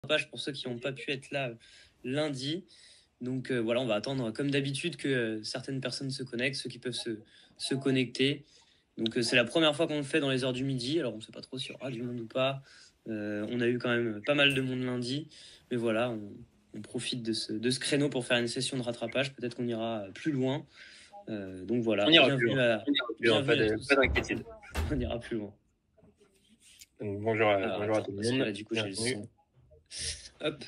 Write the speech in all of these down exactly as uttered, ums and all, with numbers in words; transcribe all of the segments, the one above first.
page pour ceux qui n'ont pas pu être là euh, lundi. Donc euh, voilà, on va attendre comme d'habitude que euh, certaines personnes se connectent, ceux qui peuvent se, se connecter. Donc euh, c'est la première fois qu'on le fait dans les heures du midi. Alors on ne sait pas trop s'il y aura du monde ou pas. Euh, on a eu quand même pas mal de monde lundi. Mais voilà, on, on profite de ce, de ce créneau pour faire une session de rattrapage. Peut-être qu'on ira plus loin. Euh, donc voilà, on ira bienvenue plus loin. à, On ira plus loin, bienvenue pas à de- tous. pas d'inquiétude. On ira plus loin. Donc, bonjour à, Alors bonjour à attends, tout le parce que monde. là du coup j'ai le Bienvenue. son. Hop.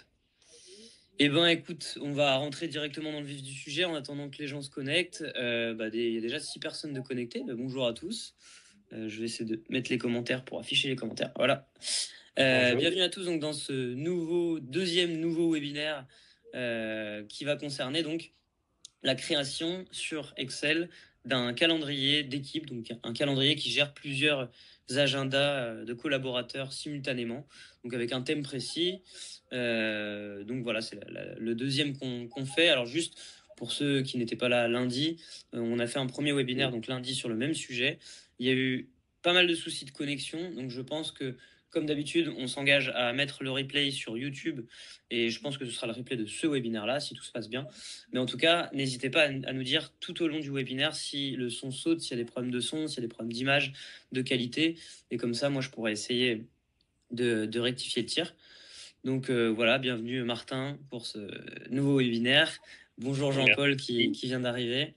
Eh ben, écoute, on va rentrer directement dans le vif du sujet en attendant que les gens se connectent. Euh, bah, des- il y a déjà six personnes de connectées. Bah, bonjour à tous. Euh, je vais essayer de mettre les commentaires pour afficher les commentaires. Voilà. Euh, Bonjour. bienvenue à tous donc dans ce nouveau deuxième nouveau webinaire euh, qui va concerner donc la création sur Excel d'un calendrier d'équipe, donc un calendrier qui gère plusieurs agendas de collaborateurs simultanément, donc avec un thème précis. Euh, donc voilà, c'est la, la, le deuxième qu'on qu'on fait. Alors juste pour ceux qui n'étaient pas là lundi, euh, on a fait un premier webinaire donc lundi sur le même sujet. Il y a eu pas mal de soucis de connexion, donc je pense que comme d'habitude, on s'engage à mettre le replay sur YouTube et je pense que ce sera le replay de ce webinaire-là si tout se passe bien. Mais en tout cas, n'hésitez pas à, à nous dire tout au long du webinaire si le son saute, s'il y a des problèmes de son, s'il y a des problèmes d'image, de qualité. Et comme ça, moi, je pourrais essayer de, de rectifier le tir. Donc euh, voilà, bienvenue Martin pour ce nouveau webinaire. Bonjour Jean-Paul qui, qui vient d'arriver.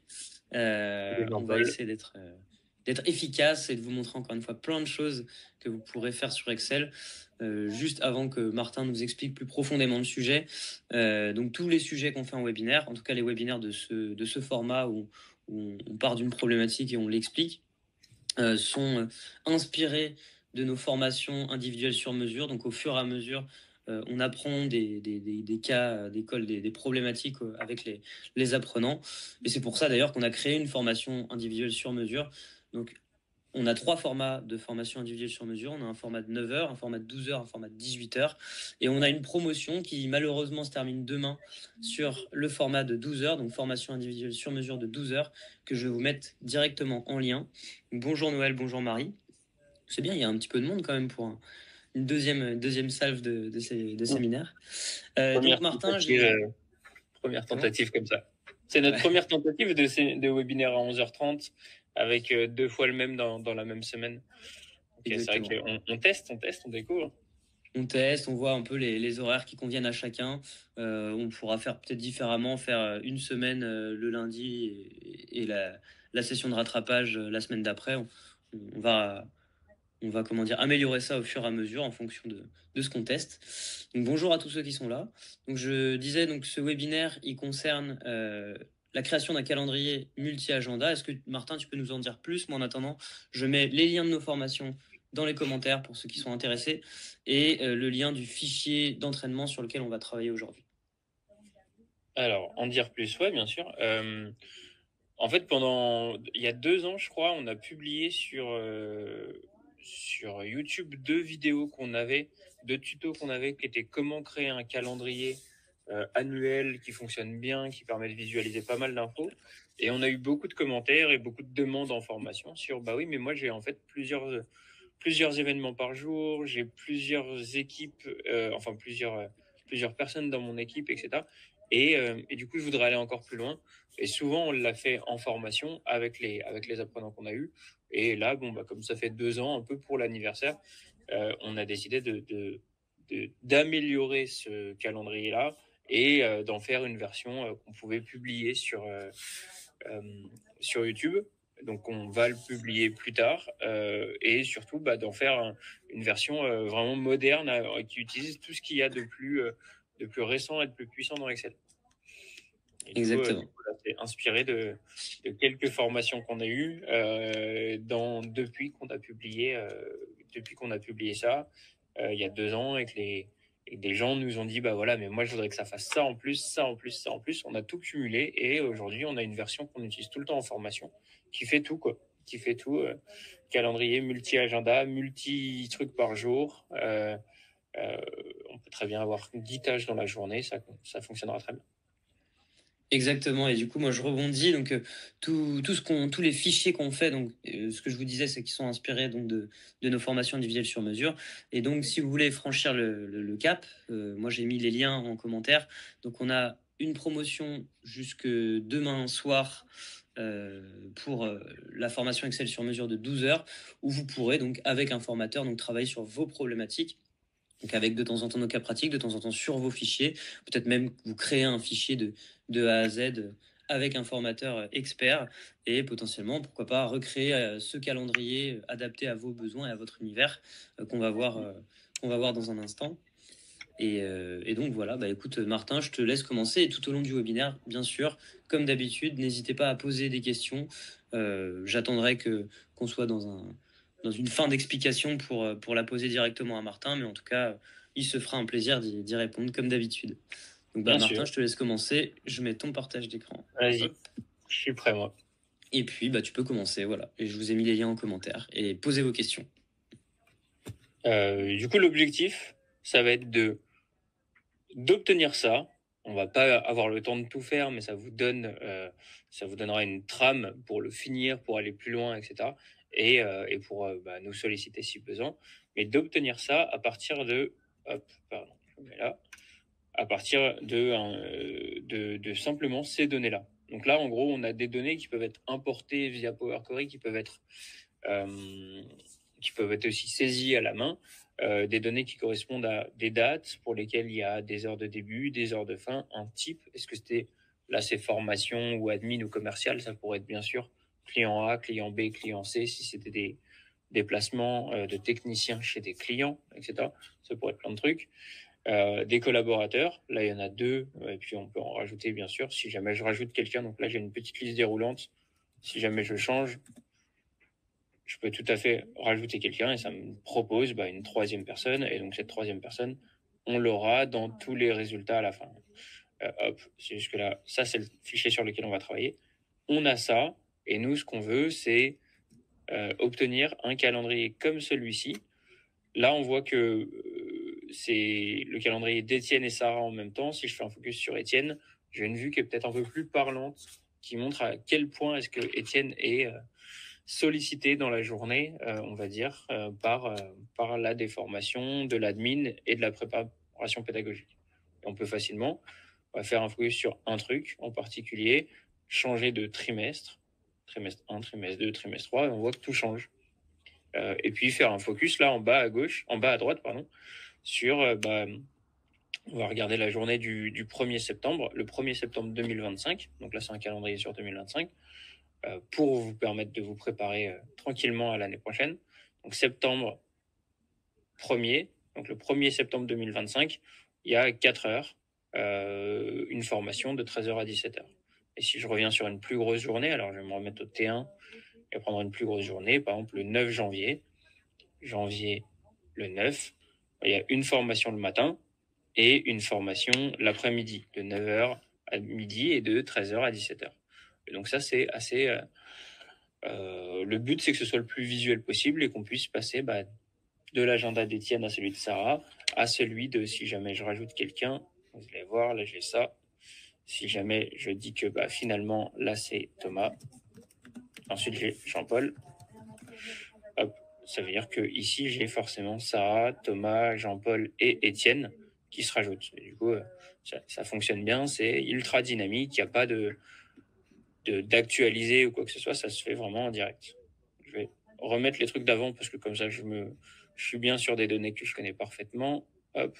Euh, on va essayer d'être euh, d'être efficace et de vous montrer encore une fois plein de choses que vous pourrez faire sur Excel. Euh, juste avant que Martin nous explique plus profondément le sujet. Euh, donc tous les sujets qu'on fait en webinaire, en tout cas les webinaires de ce, de ce format où, où on part d'une problématique et on l'explique, euh, sont inspirés de nos formations individuelles sur mesure. Donc au fur et à mesure, euh, on apprend des, des, des, des cas d'école, des, des problématiques avec les, les apprenants. Et c'est pour ça d'ailleurs qu'on a créé une formation individuelle sur mesure. Donc on a trois formats de formation individuelle sur mesure. On a un format de neuf heures, un format de douze heures, un format de dix-huit heures. Et on a une promotion qui malheureusement se termine demain sur le format de douze heures, donc formation individuelle sur mesure de douze heures, que je vais vous mettre directement en lien. Bonjour Noël, bonjour Marie. C'est bien, il y a un petit peu de monde quand même pour un, une deuxième, deuxième salve de, de, ces, de séminaires. Euh, donc Martin, j'ai... Euh, première tentative comme ça. C'est notre ouais. première tentative de, de webinaire à onze heures trente avec euh, deux fois le même dans, dans la même semaine. Okay, c'est vrai qu'on on teste, on teste, on découvre. On teste, on voit un peu les, les horaires qui conviennent à chacun. Euh, on pourra faire peut-être différemment, faire une semaine euh, le lundi et, et la, la session de rattrapage euh, la semaine d'après. On, on va, on va comment dire, améliorer ça au fur et à mesure en fonction de, de ce qu'on teste. Donc, bonjour à tous ceux qui sont là. Donc, je disais, donc, ce webinaire, il concerne euh, la création d'un calendrier multi-agenda. Est-ce que, Martin, tu peux nous en dire plus? Moi, en attendant, je mets les liens de nos formations dans les commentaires pour ceux qui sont intéressés et euh, le lien du fichier d'entraînement sur lequel on va travailler aujourd'hui. Alors, en dire plus, ouais, bien sûr. Euh, en fait, pendant, il y a deux ans, je crois, on a publié sur euh, sur YouTube deux vidéos qu'on avait, deux tutos qu'on avait, qui étaient comment créer un calendrier euh, annuel qui fonctionne bien, qui permet de visualiser pas mal d'infos. Et on a eu beaucoup de commentaires et beaucoup de demandes en formation sur, bah oui, mais moi j'ai en fait plusieurs plusieurs événements par jour, j'ai plusieurs équipes, euh, enfin plusieurs euh, plusieurs personnes dans mon équipe, et cetera. Et, euh, et du coup, je voudrais aller encore plus loin. Et souvent, on l'a fait en formation avec les avec les apprenants qu'on a eus. Et là, bon, bah, comme ça fait deux ans, un peu pour l'anniversaire, euh, on a décidé de, de, de d'améliorer ce calendrier-là et euh, d'en faire une version euh, qu'on pouvait publier sur euh, euh, sur YouTube. Donc on va le publier plus tard euh, et surtout bah, d'en faire un, une version euh, vraiment moderne euh, qui utilise tout ce qu'il y a de plus euh, de plus récent et de plus puissant dans Excel. Et Exactement. Du coup, euh, c'est inspiré de, de quelques formations qu'on a eues euh, dans depuis qu'on a publié euh, depuis qu'on a publié ça euh, il y a deux ans et que les et des gens nous ont dit bah voilà mais moi je voudrais que ça fasse ça en plus ça en plus ça en plus on a tout cumulé et aujourd'hui on a une version qu'on utilise tout le temps en formation qui fait tout quoi qui fait tout euh, calendrier multi agenda multi trucs par jour euh, euh, on peut très bien avoir dix tâches dans la journée ça ça fonctionnera très bien. Exactement. Et du coup, moi, je rebondis. Donc, euh, tout, tout ce qu'on, tous les fichiers qu'on fait, donc, euh, ce que je vous disais, c'est qu'ils sont inspirés donc de, de nos formations individuelles sur mesure. Et donc, si vous voulez franchir le, le, le cap, euh, moi, j'ai mis les liens en commentaire. Donc, on a une promotion jusque demain soir euh, pour euh, la formation Excel sur mesure de douze heures, où vous pourrez donc, avec un formateur, donc travailler sur vos problématiques. Donc avec de temps en temps nos cas pratiques, de temps en temps sur vos fichiers, peut-être même vous créez un fichier de, de A à Z avec un formateur expert et potentiellement, pourquoi pas, recréer euh, ce calendrier adapté à vos besoins et à votre univers euh, qu'on va voir, euh, qu'on va voir dans un instant. Et, euh, et donc voilà, bah écoute Martin, je te laisse commencer et tout au long du webinaire, bien sûr, comme d'habitude, n'hésitez pas à poser des questions. Euh, J'attendrai que qu'on soit dans un dans une fin d'explication pour pour la poser directement à Martin, mais en tout cas, il se fera un plaisir d'y répondre comme d'habitude. Donc bah Bien Martin, sûr. je te laisse commencer. Je mets ton partage d'écran. Vas-y, je suis prêt, moi. Et puis bah tu peux commencer, voilà. Et je vous ai mis les liens en commentaire et posez vos questions. Euh, du coup, l'objectif, ça va être de d'obtenir ça. On va pas avoir le temps de tout faire, mais ça vous donne, euh, ça vous donnera une trame pour le finir, pour aller plus loin, et cetera. Et, euh, et pour euh, bah, nous solliciter si besoin. Mais d'obtenir ça à partir de, hop, pardon, je mets là, à partir de, euh, de, de simplement ces données-là. Donc là, en gros, on a des données qui peuvent être importées via Power Query, qui peuvent être euh, qui peuvent être aussi saisies à la main, euh, des données qui correspondent à des dates pour lesquelles il y a des heures de début, des heures de fin, un type. Est-ce que c'était là c'est formation ou admin ou commercial? Ça pourrait être bien sûr client A, client B, client C, si c'était des déplacements euh, de techniciens chez des clients, et cetera. Ça pourrait être plein de trucs. Euh, des collaborateurs, là il y en a deux, et puis on peut en rajouter bien sûr si jamais je rajoute quelqu'un. Donc là j'ai une petite liste déroulante. Si jamais je change, je peux tout à fait rajouter quelqu'un et ça me propose bah, une troisième personne. Et donc, cette troisième personne, on l'aura dans tous les résultats à la fin. Euh, hop, c'est jusque-là. Ça, c'est le fichier sur lequel on va travailler. On a ça. Et nous, ce qu'on veut, c'est euh, obtenir un calendrier comme celui-ci. Là, on voit que euh, c'est le calendrier d'Étienne et Sarah en même temps. Si je fais un focus sur Étienne, j'ai une vue qui est peut-être un peu plus parlante, qui montre à quel point est-ce que Étienne est... Euh, sollicité dans la journée, euh, on va dire, euh, par, euh, par la déformation de l'admin et de la préparation pédagogique. Et on peut facilement on va faire un focus sur un truc en particulier, changer de trimestre, trimestre un, trimestre deux, trimestre trois, et on voit que tout change. Euh, et puis faire un focus là en bas à gauche, en bas à droite, pardon, sur, euh, bah, on va regarder la journée du, du premier septembre, le premier septembre deux mille vingt-cinq, donc là c'est un calendrier sur deux mille vingt-cinq, euh, pour vous permettre de vous préparer euh, tranquillement à l'année prochaine. Donc septembre premier, donc le premier septembre deux mille vingt-cinq, il y a quatre heures, euh, une formation de treize heures à dix-sept heures. Et si je reviens sur une plus grosse journée, alors je vais me remettre au T un et prendre une plus grosse journée, par exemple le neuf janvier, janvier le neuf, il y a une formation le matin et une formation l'après-midi, de neuf heures à midi et de treize heures à dix-sept heures. Et donc ça, c'est assez... Euh, euh, le but, c'est que ce soit le plus visuel possible et qu'on puisse passer bah, de l'agenda d'Étienne à celui de Sarah, à celui de, si jamais je rajoute quelqu'un, vous allez voir, là j'ai ça. Si jamais je dis que bah, finalement, là c'est Thomas, ensuite j'ai Jean-Paul, hop, ça veut dire que ici j'ai forcément Sarah, Thomas, Jean-Paul et Étienne qui se rajoutent. Et du coup, ça, ça fonctionne bien, c'est ultra dynamique, il n'y a pas de, de d'actualiser ou quoi que ce soit, ça se fait vraiment en direct. Je vais remettre les trucs d'avant parce que comme ça je me je suis bien sur des données que je connais parfaitement. Hop.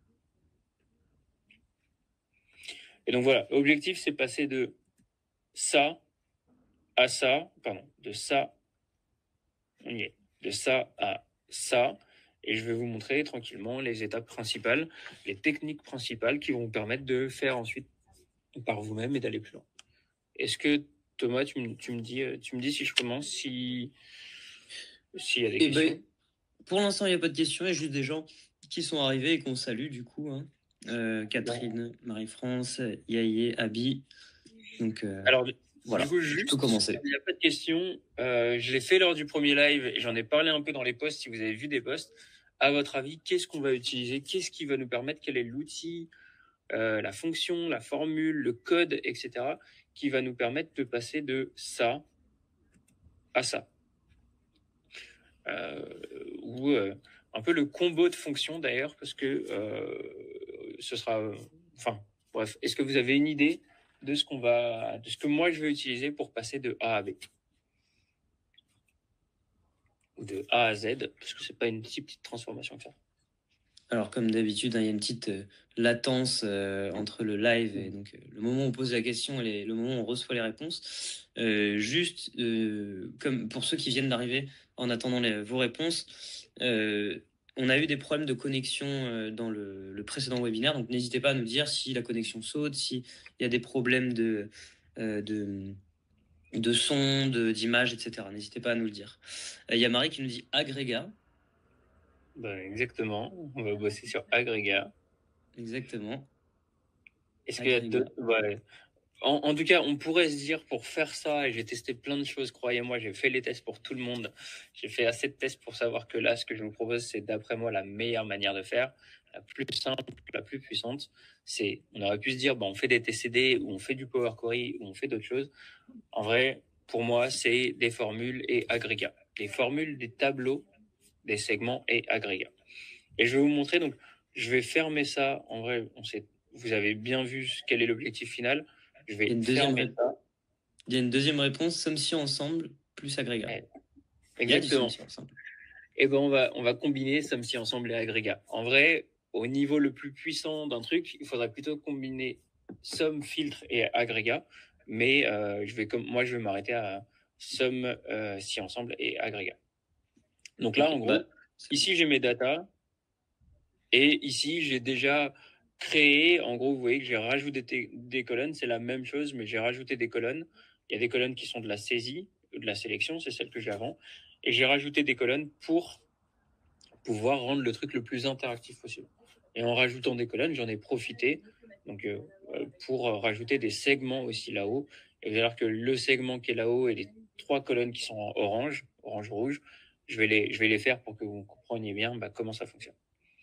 Et donc voilà, l'objectif c'est passer de ça à ça, pardon, de ça, on y est, de ça à ça. Et je vais vous montrer tranquillement les étapes principales, les techniques principales qui vont vous permettre de faire ensuite par vous-même et d'aller plus loin. Est-ce que Thomas, tu me, tu me dis, tu me dis si je commence, si s'il y a des Et questions. ben, pour l'instant, il n'y a pas de questions, il y a juste des gens qui sont arrivés et qu'on salue du coup. Hein. Euh, Catherine, Marie-France, Yaye, Abby. Donc, euh, Alors, voilà, du coup, tu juste, peux commencer. il n'y a pas de questions. Euh, je l'ai fait lors du premier live et j'en ai parlé un peu dans les posts. Si vous avez vu des posts, à votre avis, qu'est-ce qu'on va utiliser? Qu'est-ce qui va nous permettre? Quel est l'outil euh, la fonction, la formule, le code, et cetera, qui va nous permettre de passer de ça à ça. Euh, ou euh, un peu le combo de fonctions d'ailleurs, parce que euh, ce sera... euh, Enfin, bref, est-ce que vous avez une idée de ce qu'on va, de ce que moi je veux utiliser pour passer de A à B? Ou de A à Z, parce que c'est pas une si petite transformation que ça. Alors, comme d'habitude, hein, il y a une petite euh, latence euh, entre le live et donc euh, le moment où on pose la question et les- le moment où on reçoit les réponses. Euh, juste, euh, comme pour ceux qui viennent d'arriver en attendant les- vos réponses, euh, on a eu des problèmes de connexion euh, dans le, le précédent webinaire, donc n'hésitez pas à nous dire si la connexion saute, s'il y a des problèmes de, euh, de, de son, de, d'image, et cetera. N'hésitez pas à nous le dire. Euh, Il y a Marie qui nous dit agrégat. Ben, exactement, on va bosser sur agrégat. Exactement. Est-ce qu'il y a Agrégat. d'autres... Ouais. En, en tout cas, on pourrait se dire pour faire ça, et j'ai testé plein de choses, croyez-moi, j'ai fait les tests pour tout le monde. J'ai fait assez de tests pour savoir que là, ce que je vous propose, c'est d'après moi la meilleure manière de faire, la plus simple, la plus puissante. C'est, on aurait pu se dire, bah, on fait des T C D, ou on fait du Power Query, ou on fait d'autres choses. En vrai, pour moi, c'est des formules et agrégats. Des formules, des tableaux, des segments et agrégats. Et je vais vous montrer, donc, je vais fermer ça. En vrai, on sait, vous avez bien vu quel est l'objectif final. Je Il y a vais une deuxième, fermer ré- ça. il y a une deuxième réponse, somme si ensemble plus agrégat. Eh, Il y a du somme exactement. si ensemble. Et ben on va, on va combiner somme si ensemble et agrégats. En vrai, au niveau le plus puissant d'un truc, il faudrait plutôt combiner somme, filtre et agrégat. Mais euh, je vais comme moi, je vais m'arrêter à somme euh, si ensemble et agrégat. Donc là, Ok, en bah, gros, c'est bon. ici j'ai mes datas et ici j'ai déjà créé. En gros, vous voyez que j'ai rajouté des, des colonnes. C'est la même chose, mais j'ai rajouté des colonnes. Il y a des colonnes qui sont de la saisie, de la sélection, c'est celle que j'ai avant, et j'ai rajouté des colonnes pour pouvoir rendre le truc le plus interactif possible. Et en rajoutant des colonnes, j'en ai profité donc, euh, pour rajouter des segments aussi là-haut. Et vous allez voir que le segment qui est là-haut et les trois colonnes qui sont en orange, orange-rouge, je vais les, je vais les faire pour que vous compreniez bien bah, comment ça fonctionne.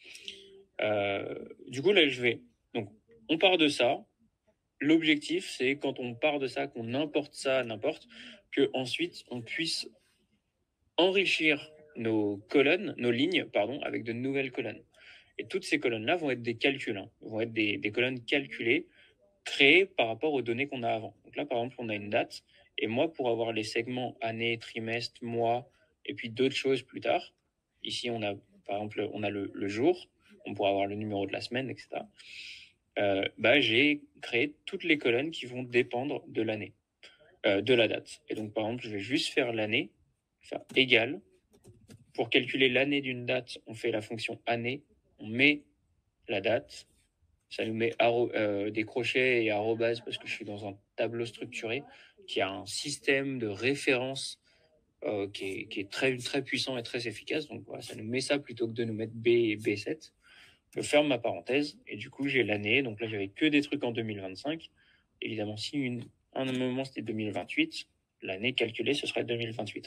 Euh, du coup, là, je vais... Donc, on part de ça. L'objectif, c'est quand on part de ça, qu'on importe ça n'importe, que ensuite on puisse enrichir nos colonnes, nos lignes, pardon, avec de nouvelles colonnes. Et toutes ces colonnes-là vont être des calculs, hein, vont être des, des colonnes calculées, créées par rapport aux données qu'on a avant. Donc là, par exemple, on a une date, et moi, pour avoir les segments année, trimestre, mois, et puis d'autres choses plus tard, ici, on a, par exemple, on a le, le jour, on pourra avoir le numéro de la semaine, et cetera. Euh, bah, j'ai créé toutes les colonnes qui vont dépendre de l'année, euh, de la date. Et donc, par exemple, je vais juste faire l'année, faire égal. Pour calculer l'année d'une date, on fait la fonction année, on met la date, ça nous met euh, des crochets et arrobase parce que je suis dans un tableau structuré qui a un système de référence euh, qui, est, qui est très, très puissant et très efficace. Donc voilà, ça nous met ça plutôt que de nous mettre B et B sept. Je ferme ma parenthèse et du coup j'ai l'année. Donc là j'avais que des trucs en deux mille vingt-cinq. Évidemment, si une, un moment c'était deux mille vingt-huit, l'année calculée ce serait deux mille vingt-huit.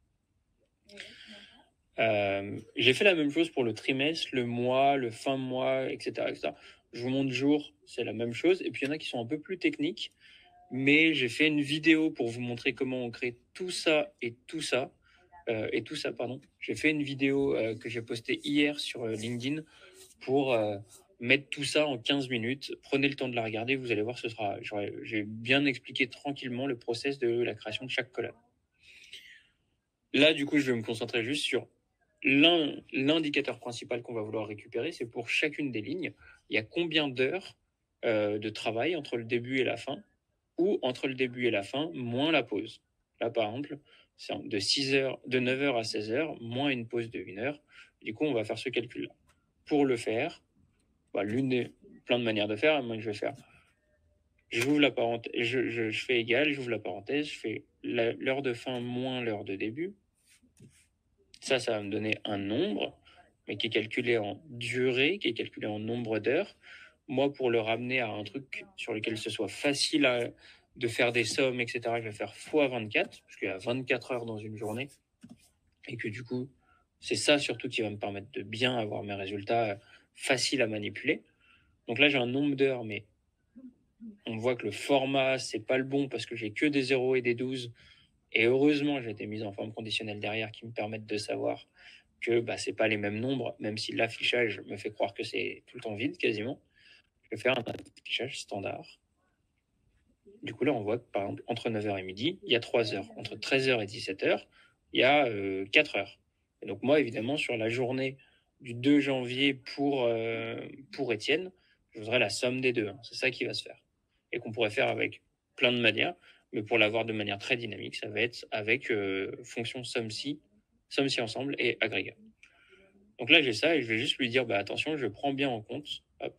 Euh, j'ai fait la même chose pour le trimestre, le mois, le fin de mois, et cetera, et cetera. Je vous montre jour, c'est la même chose. Et puis il y en a qui sont un peu plus techniques, mais j'ai fait une vidéo pour vous montrer comment on crée tout ça et tout ça. Euh, et tout ça, pardon. J'ai fait une vidéo euh, que j'ai postée hier sur euh, LinkedIn pour euh, mettre tout ça en quinze minutes. Prenez le temps de la regarder, vous allez voir, ce sera. J'ai bien expliqué tranquillement le process de la création de chaque colonne. Là, du coup, je vais me concentrer juste sur l'indicateur principal qu'on va vouloir récupérer. C'est pour chacune des lignes, il y a combien d'heures euh, de travail entre le début et la fin, ou entre le début et la fin, moins la pause. Là, par exemple, c'est de, six heures, de neuf heures à seize heures, moins une pause de une heure. Du coup, on va faire ce calcul-là. Pour le faire, bah, l'une des plein de manières de faire, moi, je vais faire. J'ouvre la parenthèse, je, je, je fais égal, j'ouvre la parenthèse, je fais l'heure de fin moins l'heure de début. Ça, ça va me donner un nombre, mais qui est calculé en durée, qui est calculé en nombre d'heures. Moi, pour le ramener à un truc sur lequel ce soit facile à, de faire des sommes, et cetera, je vais faire fois vingt-quatre, parce qu'il y a vingt-quatre heures dans une journée. Et que du coup, c'est ça surtout qui va me permettre de bien avoir mes résultats faciles à manipuler. Donc là, j'ai un nombre d'heures, mais on voit que le format, c'est pas le bon parce que j'ai que des zéros et des douze. Et heureusement, j'ai été mis en forme conditionnelle derrière qui me permettent de savoir que bah, c'est pas les mêmes nombres, même si l'affichage me fait croire que c'est tout le temps vide quasiment. Je vais faire un affichage standard. Du coup, là, on voit que par exemple, entre neuf heures et midi, il y a trois heures. Entre treize heures et dix-sept heures, il y a euh, quatre heures. Et donc, moi, évidemment, sur la journée du deux janvier pour, euh, pour Étienne, je voudrais la somme des deux. Hein. C'est ça qui va se faire. Et qu'on pourrait faire avec plein de manières. Mais pour l'avoir de manière très dynamique, ça va être avec euh, fonction somme-si, somme-si ensemble et agrégat. Donc là, j'ai ça et je vais juste lui dire, bah, attention, je prends bien en compte hop,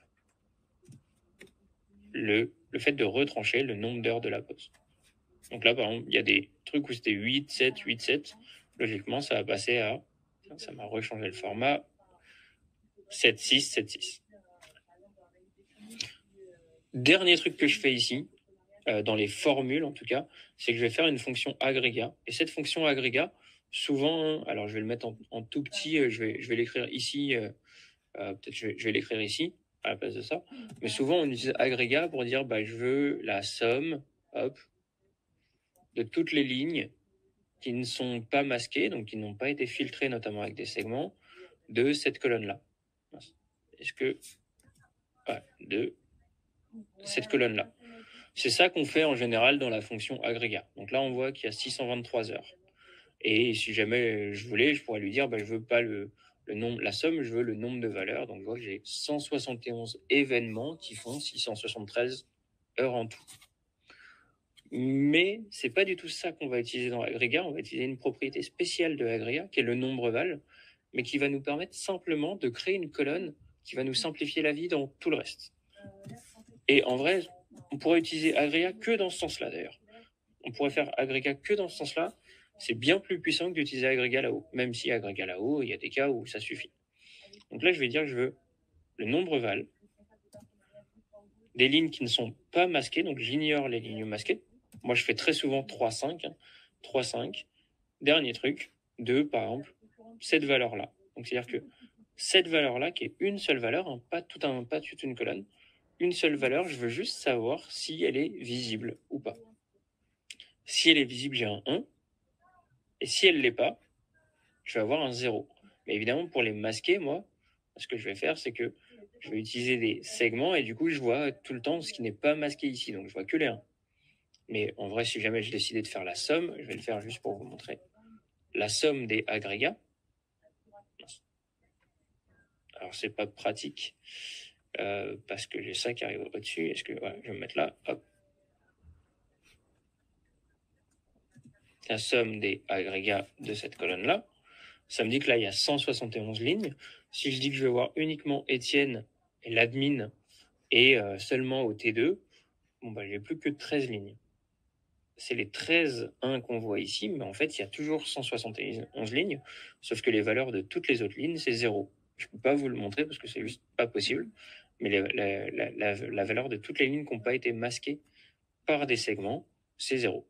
le, le fait de retrancher le nombre d'heures de la pause. Donc là, par exemple, il y a des trucs où c'était huit, sept, huit, sept. Logiquement, ça va passer à... Ça m'a rechangé le format. sept, six, sept, six. Dernier truc que je fais ici, euh, dans les formules en tout cas, c'est que je vais faire une fonction agrégat. Et cette fonction agrégat, souvent, alors je vais le mettre en, en tout petit, euh, je vais, je vais l'écrire ici, euh, euh, peut-être je vais, je vais l'écrire ici, à la place de ça. Mais souvent, on utilise agrégat pour dire, bah, je veux la somme, hop, de toutes les lignes qui ne sont pas masquées, donc qui n'ont pas été filtrées, notamment avec des segments, de cette colonne-là. Est-ce que... Ouais, de cette colonne-là. C'est ça qu'on fait en général dans la fonction agrégat. Donc là, on voit qu'il y a six cent vingt-trois heures. Et si jamais je voulais, je pourrais lui dire, bah, je veux pas le, le nombre, la somme, je veux le nombre de valeurs. Donc je vois que j'ai cent soixante et onze événements qui font six cent soixante-treize heures en tout. Mais c'est pas du tout ça qu'on va utiliser dans l'agrégat. On va utiliser une propriété spéciale de l'agrégat, qui est le nombre val, mais qui va nous permettre simplement de créer une colonne qui va nous simplifier la vie dans tout le reste. Et en vrai, on pourrait utiliser agrégat que dans ce sens-là, d'ailleurs. On pourrait faire agrégat que dans ce sens-là. C'est bien plus puissant que d'utiliser agrégat là-haut. Même si agrégat là-haut, il y a des cas où ça suffit. Donc là, je vais dire que je veux le nombre val, des lignes qui ne sont pas masquées, donc j'ignore les lignes masquées. Moi, je fais très souvent trois, cinq. Hein. trois, cinq. Dernier truc, deux, par exemple, cette valeur-là. Donc, c'est-à-dire que cette valeur-là, qui est une seule valeur, hein, pas, tout un, pas toute une colonne, une seule valeur, je veux juste savoir si elle est visible ou pas. Si elle est visible, j'ai un un. Et si elle ne l'est pas, je vais avoir un zéro. Mais évidemment, pour les masquer, moi, ce que je vais faire, c'est que je vais utiliser des segments et du coup, je vois tout le temps ce qui n'est pas masqué ici. Donc, je vois que les un. Mais en vrai, si jamais je décidais de faire la somme, je vais le faire juste pour vous montrer. La somme des agrégats. Alors, c'est pas pratique euh, parce que j'ai ça qui arrive au-dessus. Est-ce que voilà, je vais me mettre là, hop. La somme des agrégats de cette colonne-là. Ça me dit que là, il y a cent soixante et onze lignes. Si je dis que je vais voir uniquement Étienne et l'admin et euh, seulement au T deux, bon, bah, j'ai plus que treize lignes. C'est les treize un qu'on voit ici, mais en fait, il y a toujours cent soixante et onze lignes, sauf que les valeurs de toutes les autres lignes, c'est zéro. Je ne peux pas vous le montrer parce que c'est juste pas possible, mais la, la, la, la, la valeur de toutes les lignes qui n'ont pas été masquées par des segments, c'est zéro.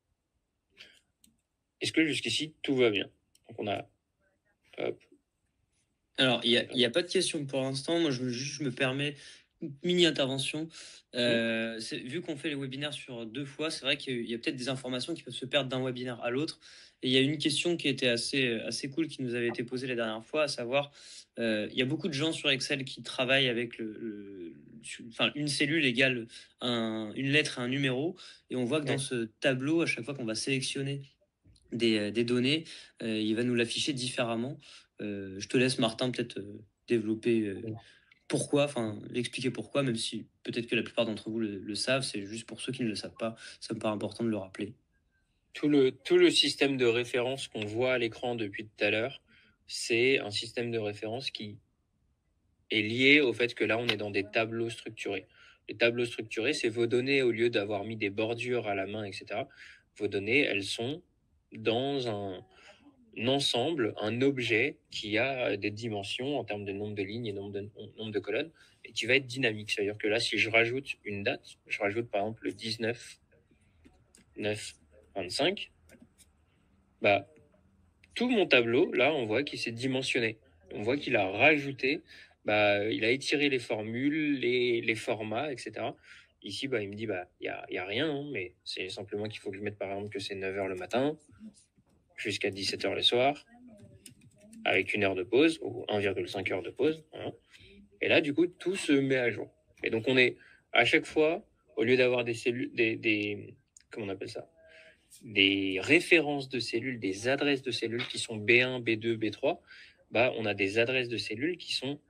Est-ce que jusqu'ici, tout va bien? Donc, on a... Hop. Alors, il n'y a, a pas de question pour l'instant. Moi, je, je me permets une mini-intervention. Euh, mmh. Vu qu'on fait les webinaires sur deux fois, c'est vrai qu'il y a, a peut-être des informations qui peuvent se perdre d'un webinaire à l'autre. Et il y a une question qui était assez, assez cool qui nous avait été posée la dernière fois, à savoir, euh, il y a beaucoup de gens sur Excel qui travaillent avec le, le, enfin, une cellule égale un, une lettre et un numéro. Et on voit que ouais. Dans ce tableau, à chaque fois qu'on va sélectionner des, des données, euh, il va nous l'afficher différemment. Euh, je te laisse, Martin, peut-être euh, développer euh, pourquoi, enfin, l'expliquer pourquoi, même si peut-être que la plupart d'entre vous le, le savent, c'est juste pour ceux qui ne le savent pas, ça me paraît important de le rappeler. Tout le, tout le système de référence qu'on voit à l'écran depuis tout à l'heure, c'est un système de référence qui est lié au fait que là, on est dans des tableaux structurés. Les tableaux structurés, c'est vos données, au lieu d'avoir mis des bordures à la main, et cetera, vos données, elles sont dans un, un ensemble, un objet qui a des dimensions en termes de nombre de lignes et nombre de, nombre de colonnes, et qui va être dynamique. C'est-à-dire que là, si je rajoute une date, je rajoute par exemple le dix-neuf neuf vingt-cinq, bah, tout mon tableau, là, on voit qu'il s'est dimensionné. On voit qu'il a rajouté bah, il a étiré les formules, les, les formats, et cetera. Ici, bah, il me dit, bah, il n'y a, y a rien, hein, mais c'est simplement qu'il faut que je mette par exemple que c'est neuf heures le matin jusqu'à dix-sept heures le soir, avec une heure de pause ou un virgule cinq heures de pause. Voilà. Et là, du coup, tout se met à jour. Et donc, on est à chaque fois, au lieu d'avoir des cellules, des, des, comment on appelle ça, des références de cellules, des adresses de cellules qui sont B un, B deux, B trois, bah, on a des adresses de cellules qui sont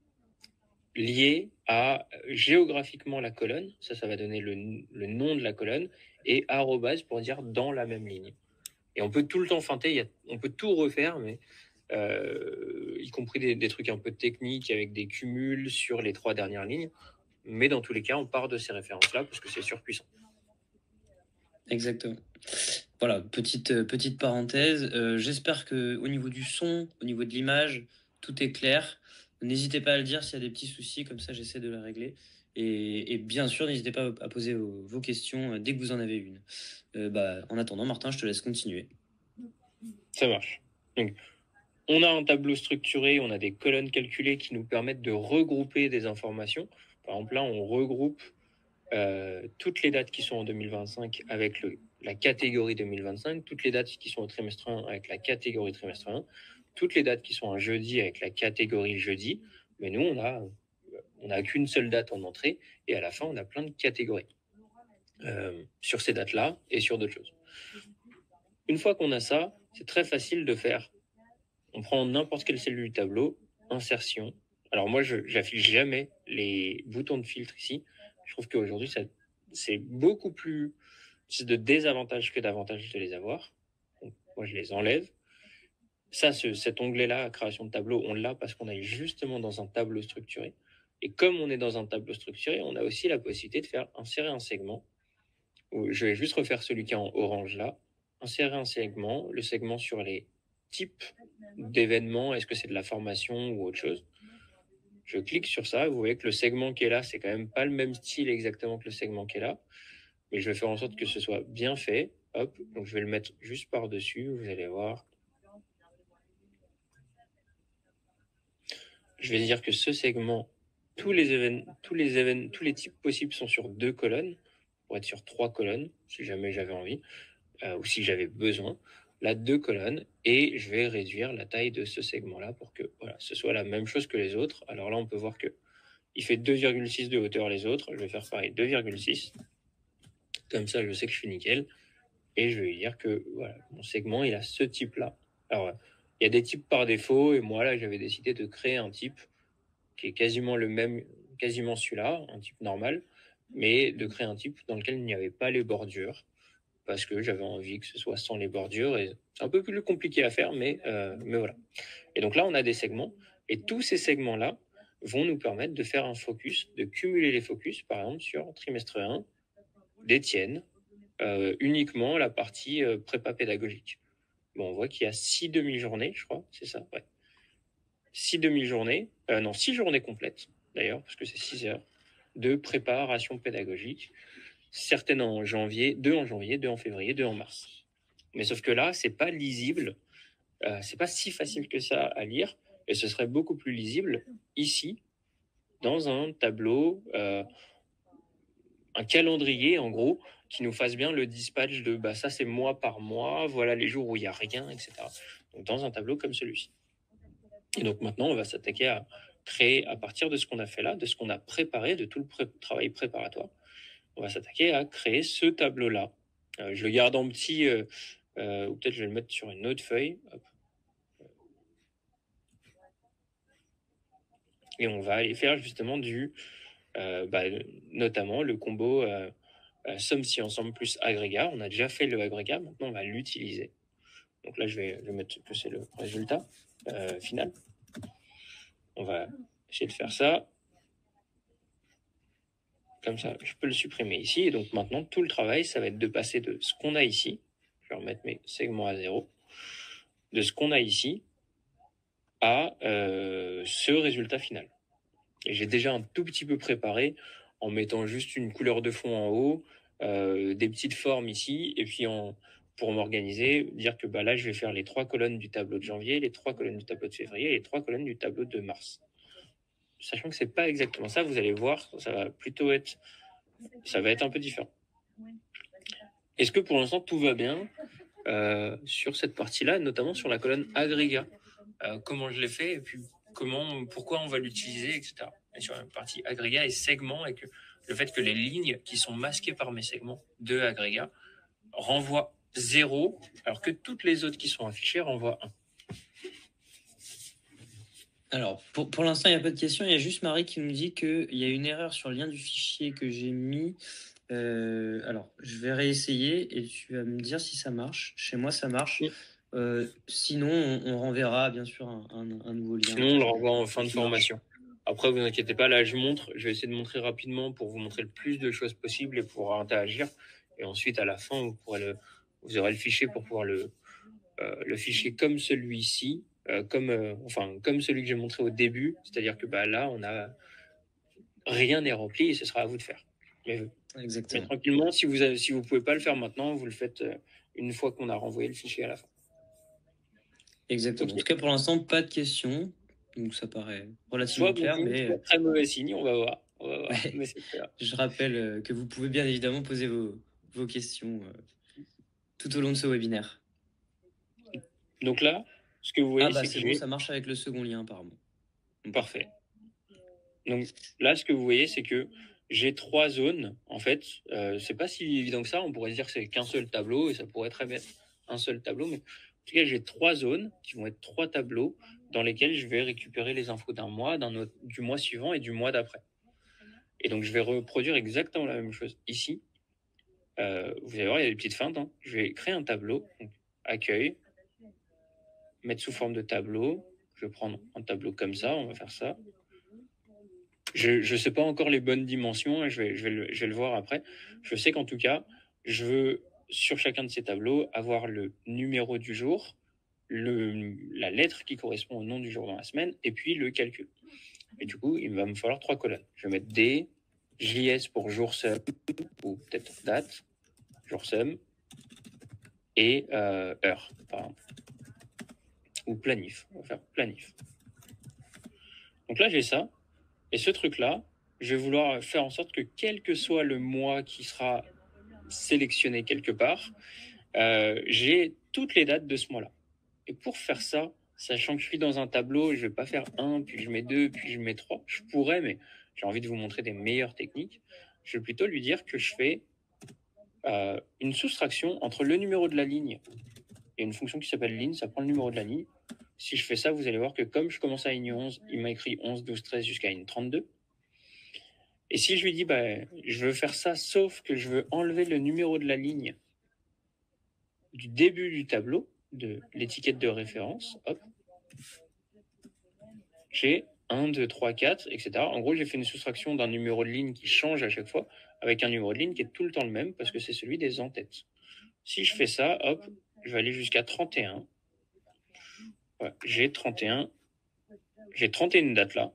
liées à géographiquement la colonne. Ça, ça va donner le, le nom de la colonne, et arrobase pour dire dans la même ligne. Et on peut tout le temps feinter, y a, on peut tout refaire, mais euh, y compris des, des trucs un peu techniques avec des cumuls sur les trois dernières lignes. Mais dans tous les cas, on part de ces références-là parce que c'est surpuissant. Exactement. Voilà, petite, euh, petite parenthèse. Euh, J'espère qu'au niveau du son, au niveau de l'image, tout est clair. N'hésitez pas à le dire s'il y a des petits soucis, comme ça j'essaie de les régler. Et, et bien sûr, n'hésitez pas à poser vos, vos questions euh, dès que vous en avez une. Euh, bah, en attendant, Martin, je te laisse continuer. Ça marche. Donc, on a un tableau structuré, on a des colonnes calculées qui nous permettent de regrouper des informations. Par exemple, là, on regroupe euh, toutes les dates qui sont en deux mille vingt-cinq avec le, la catégorie deux mille vingt-cinq, toutes les dates qui sont au trimestre un avec la catégorie trimestre un, toutes les dates qui sont un jeudi avec la catégorie jeudi. Mais nous, on a, on n'a qu'une seule date en entrée, et à la fin, on a plein de catégories euh, sur ces dates-là et sur d'autres choses. Une fois qu'on a ça, c'est très facile de faire. On prend n'importe quelle cellule du tableau, insertion. Alors moi, je n'affiche jamais les boutons de filtre ici. Je trouve qu'aujourd'hui, ça, c'est beaucoup plus c'est de désavantage que d'avantage de les avoir. Donc, moi, je les enlève. Ça, ce, cet onglet-là, création de tableau, on l'a parce qu'on est justement dans un tableau structuré. Et comme on est dans un tableau structuré, on a aussi la possibilité de faire insérer un segment. Je vais juste refaire celui qui est en orange là. Insérer un segment, le segment sur les types d'événements, est-ce que c'est de la formation ou autre chose. Je clique sur ça, vous voyez que le segment qui est là, c'est quand même pas le même style exactement que le segment qui est là, mais je vais faire en sorte que ce soit bien fait. Hop, donc je vais le mettre juste par-dessus, vous allez voir. Je vais dire que ce segment, tous les événements, tous les événements, tous les types possibles sont sur deux colonnes, pour être sur trois colonnes, si jamais j'avais envie, euh, ou si j'avais besoin. Là, deux colonnes, et je vais réduire la taille de ce segment-là pour que voilà, ce soit la même chose que les autres. Alors là, on peut voir que il fait deux virgule six de hauteur les autres. Je vais faire pareil, deux virgule six. Comme ça, je sais que je suis nickel. Et je vais lui dire que voilà, mon segment, il a ce type-là. Alors, il y a des types par défaut, et moi, là, j'avais décidé de créer un type qui est quasiment le même, quasiment celui-là, un type normal, mais de créer un type dans lequel il n'y avait pas les bordures, parce que j'avais envie que ce soit sans les bordures, et c'est un peu plus compliqué à faire, mais, euh, mais voilà. Et donc là, on a des segments, et tous ces segments-là vont nous permettre de faire un focus, de cumuler les focus, par exemple, sur trimestre un d'Étienne, euh, uniquement la partie euh, prépa pédagogique. Bon, on voit qu'il y a six demi-journées, je crois, c'est ça, ouais. Six demi-journées, euh, non, six journées complètes, d'ailleurs, parce que c'est six heures, de préparation pédagogique, certaines en janvier, deux en janvier, deux en février, deux en mars. Mais sauf que là, c'est pas lisible, euh, c'est pas si facile que ça à lire, et ce serait beaucoup plus lisible ici, dans un tableau, euh, un calendrier, en gros, qui nous fasse bien le dispatch de bah, ça c'est mois par mois, voilà les jours où il n'y a rien, et cetera. Donc dans un tableau comme celui-ci. Et donc maintenant, on va s'attaquer à créer, à partir de ce qu'on a fait là, de ce qu'on a préparé, de tout le pré- travail préparatoire, on va s'attaquer à créer ce tableau-là. Euh, je le garde en petit, euh, euh, ou peut-être je vais le mettre sur une autre feuille. Hop. Et on va aller faire justement du, euh, bah, notamment le combo euh, euh, somme si ensemble plus agrégat. On a déjà fait le agrégat, maintenant on va l'utiliser. Donc là, je vais, je vais mettre que c'est le résultat euh, final. On va essayer de faire ça. Comme ça, je peux le supprimer ici. Et donc maintenant, tout le travail, ça va être de passer de ce qu'on a ici. Je vais remettre mes segments à zéro. De ce qu'on a ici à euh, ce résultat final. Et j'ai déjà un tout petit peu préparé en mettant juste une couleur de fond en haut, euh, des petites formes ici, et puis en, pour m'organiser, dire que bah, là, je vais faire les trois colonnes du tableau de janvier, les trois colonnes du tableau de février et les trois colonnes du tableau de mars. sachant que c'est pas exactement ça, vous allez voir, ça va plutôt être, ça va être un peu différent. Est-ce que pour l'instant tout va bien euh, sur cette partie-là, notamment sur la colonne agrégat, euh, comment je l'ai fait et puis comment, pourquoi on va l'utiliser, et cetera. Et sur la partie agrégat et segments, et que le fait que les lignes qui sont masquées par mes segments de agrégat renvoient zéro, alors que toutes les autres qui sont affichées renvoient un. Alors, pour, pour l'instant, il n'y a pas de questions. Il y a juste Marie qui nous dit qu'il y a une erreur sur le lien du fichier que j'ai mis. Euh, alors, je vais réessayer et tu vas me dire si ça marche. Chez moi, ça marche. Oui. Euh, sinon, on, on renverra bien sûr un, un, un nouveau lien. Sinon, on le renvoie en fin de formation. Après, vous inquiétez pas, là, je montre. Je vais essayer de montrer rapidement pour vous montrer le plus de choses possibles et pouvoir interagir. Et ensuite, à la fin, vous, pourrez le, vous aurez le fichier pour pouvoir le, euh, le fichier comme celui-ci. Euh, comme, euh, enfin, comme celui que j'ai montré au début, c'est-à-dire que bah, là, on a rien n'est rempli et ce sera à vous de faire. Mais, Exactement. mais tranquillement, si vous avez, si vous pouvez pas le faire maintenant, vous le faites euh, une fois qu'on a renvoyé le fichier à la fin. Exactement. Okay. En tout cas, pour l'instant, pas de questions, donc ça paraît relativement soit clair, bon signe, mais soit très mauvais signe, on va voir. On va voir. Ouais. Mais c'est clair. Je rappelle que vous pouvez bien évidemment poser vos, vos questions euh, tout au long de ce webinaire. Donc là, ce que vous voyez, ah bah, c'est c'est que bon, ça marche avec le second lien apparemment. Parfait. Donc là, ce que vous voyez, c'est que j'ai trois zones. En fait, euh, c'est pas si évident que ça. On pourrait se dire que c'est qu'un seul tableau et ça pourrait très bien être un seul tableau. Mais en tout cas, j'ai trois zones qui vont être trois tableaux dans lesquels je vais récupérer les infos d'un mois, d'un autre, du mois suivant et du mois d'après. Et donc, je vais reproduire exactement la même chose ici. Euh, vous allez voir, il y a des petites feintes. Hein. Je vais créer un tableau, donc, accueil, mettre sous forme de tableau. Je vais prendre un tableau comme ça, on va faire ça. Je ne sais pas encore les bonnes dimensions, hein, je, vais, je, vais le, je vais le voir après. Je sais qu'en tout cas, je veux, sur chacun de ces tableaux, avoir le numéro du jour, le, la lettre qui correspond au nom du jour dans la semaine, et puis le calcul. Et du coup, il va me falloir trois colonnes. Je vais mettre D, J S pour jour sum, ou peut-être date, jour sum, et euh, heure, par exemple. Ou planif, on va faire planif. Donc là, j'ai ça. Et ce truc-là, je vais vouloir faire en sorte que quel que soit le mois qui sera sélectionné quelque part, euh, j'ai toutes les dates de ce mois-là. Et pour faire ça, sachant que je suis dans un tableau, je ne vais pas faire un, puis je mets deux, puis je mets trois. Je pourrais, mais j'ai envie de vous montrer des meilleures techniques. Je vais plutôt lui dire que je fais euh, une soustraction entre le numéro de la ligne et une fonction qui s'appelle ligne, ça prend le numéro de la ligne. Si je fais ça, vous allez voir que comme je commence à ligne onze, il m'a écrit onze, douze, treize jusqu'à ligne trente-deux. Et si je lui dis, bah, je veux faire ça, sauf que je veux enlever le numéro de la ligne du début du tableau, de l'étiquette de référence, hop, j'ai un, deux, trois, quatre, et cetera. En gros, j'ai fait une soustraction d'un numéro de ligne qui change à chaque fois, avec un numéro de ligne qui est tout le temps le même, parce que c'est celui des en-têtes. Si je fais ça, hop, je vais aller jusqu'à trente et un. Ouais, j'ai trente et un. J'ai trente et une dates là.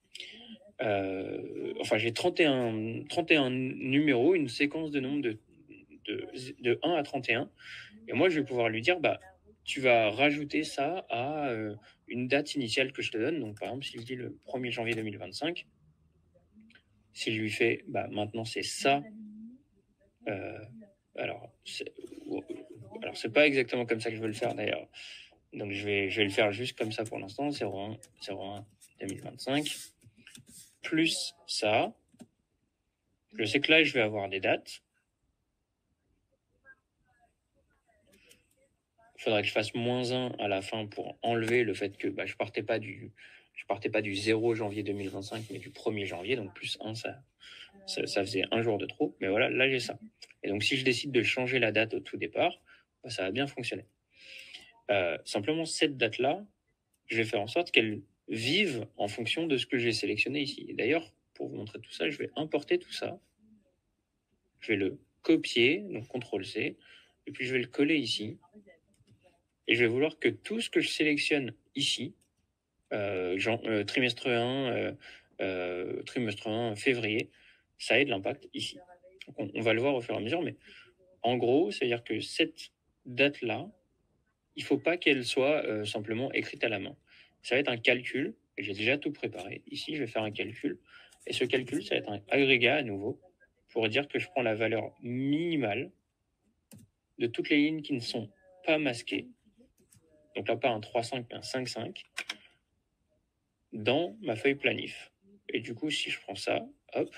Euh, enfin, j'ai trente et un, trente et un numéros, une séquence de nombres de, de, de un à trente et un. Et moi, je vais pouvoir lui dire, bah, tu vas rajouter ça à euh, une date initiale que je te donne. Donc, par exemple, si je dis le premier janvier deux mille vingt-cinq, si je lui fais, bah, maintenant, c'est ça. Euh, alors, c'est, alors, c'est pas exactement comme ça que je veux le faire, d'ailleurs. Donc, je vais, je vais le faire juste comme ça pour l'instant. zéro un, zéro un, deux mille vingt-cinq. Plus ça. Je sais que là, je vais avoir des dates. Il faudrait que je fasse moins un à la fin pour enlever le fait que bah, je partais pas du je partais pas du zéro janvier deux mille vingt-cinq, mais du premier janvier. Donc, plus un, ça, ça, ça faisait un jour de trop. Mais voilà, là, j'ai ça. Et donc, si je décide de changer la date au tout départ, bah, ça va bien fonctionner. Euh, simplement, cette date-là, je vais faire en sorte qu'elle vive en fonction de ce que j'ai sélectionné ici. Et d'ailleurs, pour vous montrer tout ça, je vais importer tout ça. Je vais le copier, donc contrôle C, et puis je vais le coller ici. Et je vais vouloir que tout ce que je sélectionne ici, euh, genre, euh, trimestre un, euh, euh, trimestre un, février, ça ait de l'impact ici. Donc on, on va le voir au fur et à mesure, mais en gros, c'est-à-dire que cette date-là, il ne faut pas qu'elle soit euh, simplement écrite à la main. Ça va être un calcul, Et j'ai déjà tout préparé. Ici, je vais faire un calcul. Et ce calcul, ça va être un agrégat à nouveau pour dire que je prends la valeur minimale de toutes les lignes qui ne sont pas masquées. Donc là, pas un trois cinq, mais un cinq cinq dans ma feuille planif. Et du coup, si je prends ça, hop,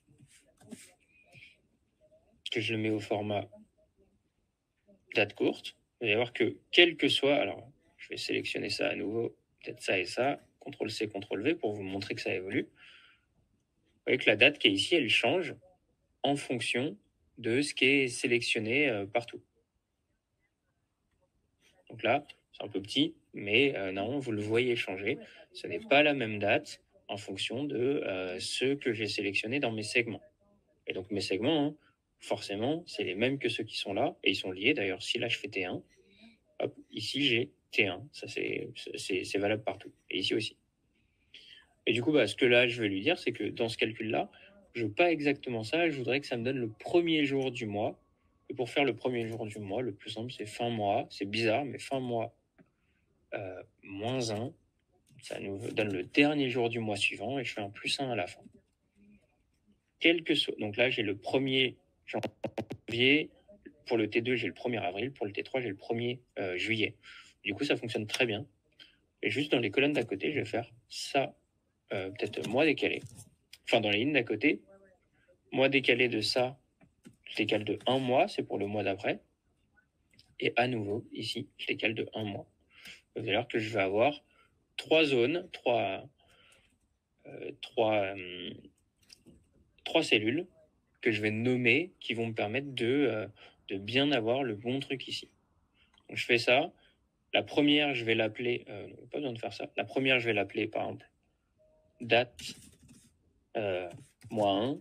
que je le mets au format date courte, vous allez voir que quel que soit, alors je vais sélectionner ça à nouveau, peut-être ça et ça, contrôle C, contrôle V pour vous montrer que ça évolue. Vous voyez que la date qui est ici, elle change en fonction de ce qui est sélectionné euh, partout. Donc là, c'est un peu petit, mais euh, non, vous le voyez changer. Ce n'est pas la même date en fonction de euh, ceux que j'ai sélectionnés dans mes segments. Et donc mes segments, hein, forcément, c'est les mêmes que ceux qui sont là, et ils sont liés. D'ailleurs, si là je fais T un, hop, ici j'ai T un. Ça, c'est, c'est, c'est valable partout. Et ici aussi. Et du coup, bah, ce que là, je vais lui dire, c'est que dans ce calcul-là, je veux pas exactement ça. Je voudrais que ça me donne le premier jour du mois. Et pour faire le premier jour du mois, le plus simple, c'est fin mois. C'est bizarre, mais fin mois euh, moins un. Ça nous donne le dernier jour du mois suivant et je fais un plus un à la fin. Quel que soit. Donc là, j'ai le premier janvier. Pour le T deux, j'ai le premier avril. Pour le T trois, j'ai le premier euh, juillet. Du coup, ça fonctionne très bien. Et juste dans les colonnes d'à côté, je vais faire ça, euh, peut-être mois décalé. Enfin, dans les lignes d'à côté, mois décalé de ça, je décale de un mois, c'est pour le mois d'après. Et à nouveau, ici, je décale de un mois. Vous allez voir que je vais avoir trois zones, trois, euh, trois, euh, trois cellules que je vais nommer qui vont me permettre de, euh, de bien avoir le bon truc ici. Donc, je fais ça. La première, je vais l'appeler, euh, pas besoin de faire ça. La première, je vais l'appeler, par exemple, date euh, mois un.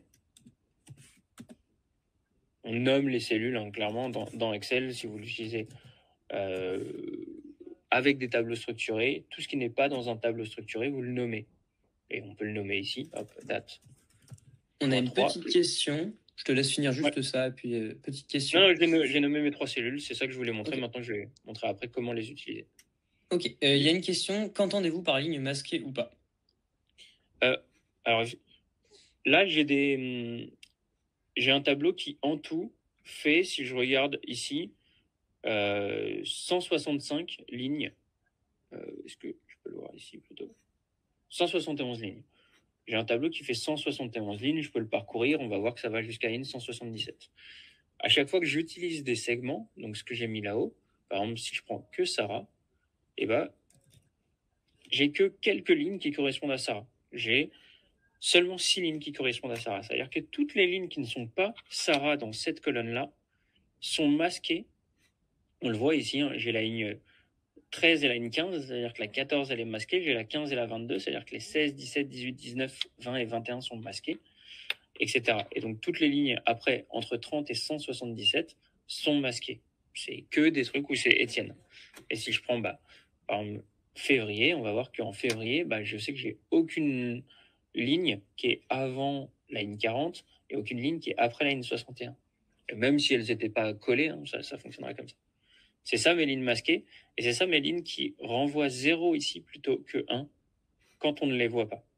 On nomme les cellules, hein, clairement, dans, dans Excel, si vous l'utilisez euh, avec des tableaux structurés. Tout ce qui n'est pas dans un tableau structuré, vous le nommez. Et on peut le nommer ici, hop, date. On a une trois. Petite question. Je te laisse finir juste ouais. ça, puis euh, petite question. Non, j'ai nommé, nommé mes trois cellules, c'est ça que je voulais montrer. Okay. Maintenant, je vais montrer après comment les utiliser. Ok, il euh, y a une question. Qu'entendez-vous par ligne masquée ou pas? euh, Alors, là, j'ai des... J'ai un tableau qui, en tout, fait, si je regarde ici, euh, cent soixante-cinq lignes. Euh, Est-ce que je peux le voir ici plutôt? cent soixante et onze lignes. J'ai un tableau qui fait cent soixante et onze lignes, je peux le parcourir, on va voir que ça va jusqu'à ligne cent soixante-dix-sept. À chaque fois que j'utilise des segments, donc ce que j'ai mis là-haut, par exemple, si je prends que Sarah, eh ben, j'ai que quelques lignes qui correspondent à Sarah. J'ai seulement six lignes qui correspondent à Sarah. C'est-à-dire que toutes les lignes qui ne sont pas Sarah dans cette colonne-là sont masquées. On le voit ici, hein, j'ai la ligne treize et la ligne quinze, c'est-à-dire que la quatorze, elle est masquée. J'ai la quinze et la vingt-deux, c'est-à-dire que les seize, dix-sept, dix-huit, dix-neuf, vingt et vingt et un sont masquées, et cetera. Et donc, toutes les lignes après, entre trente et cent soixante-dix-sept, sont masquées. C'est que des trucs où c'est Étienne. Et si je prends, bah, par exemple, février, on va voir qu'en février, bah, je sais que j'ai aucune ligne qui est avant la ligne quarante et aucune ligne qui est après la ligne soixante et un. Et même si elles n'étaient pas collées, hein, ça, ça fonctionnerait comme ça. C'est ça mes lignes masquées, et c'est ça mes lignes qui renvoient zéro ici plutôt que un quand on ne les voit pas.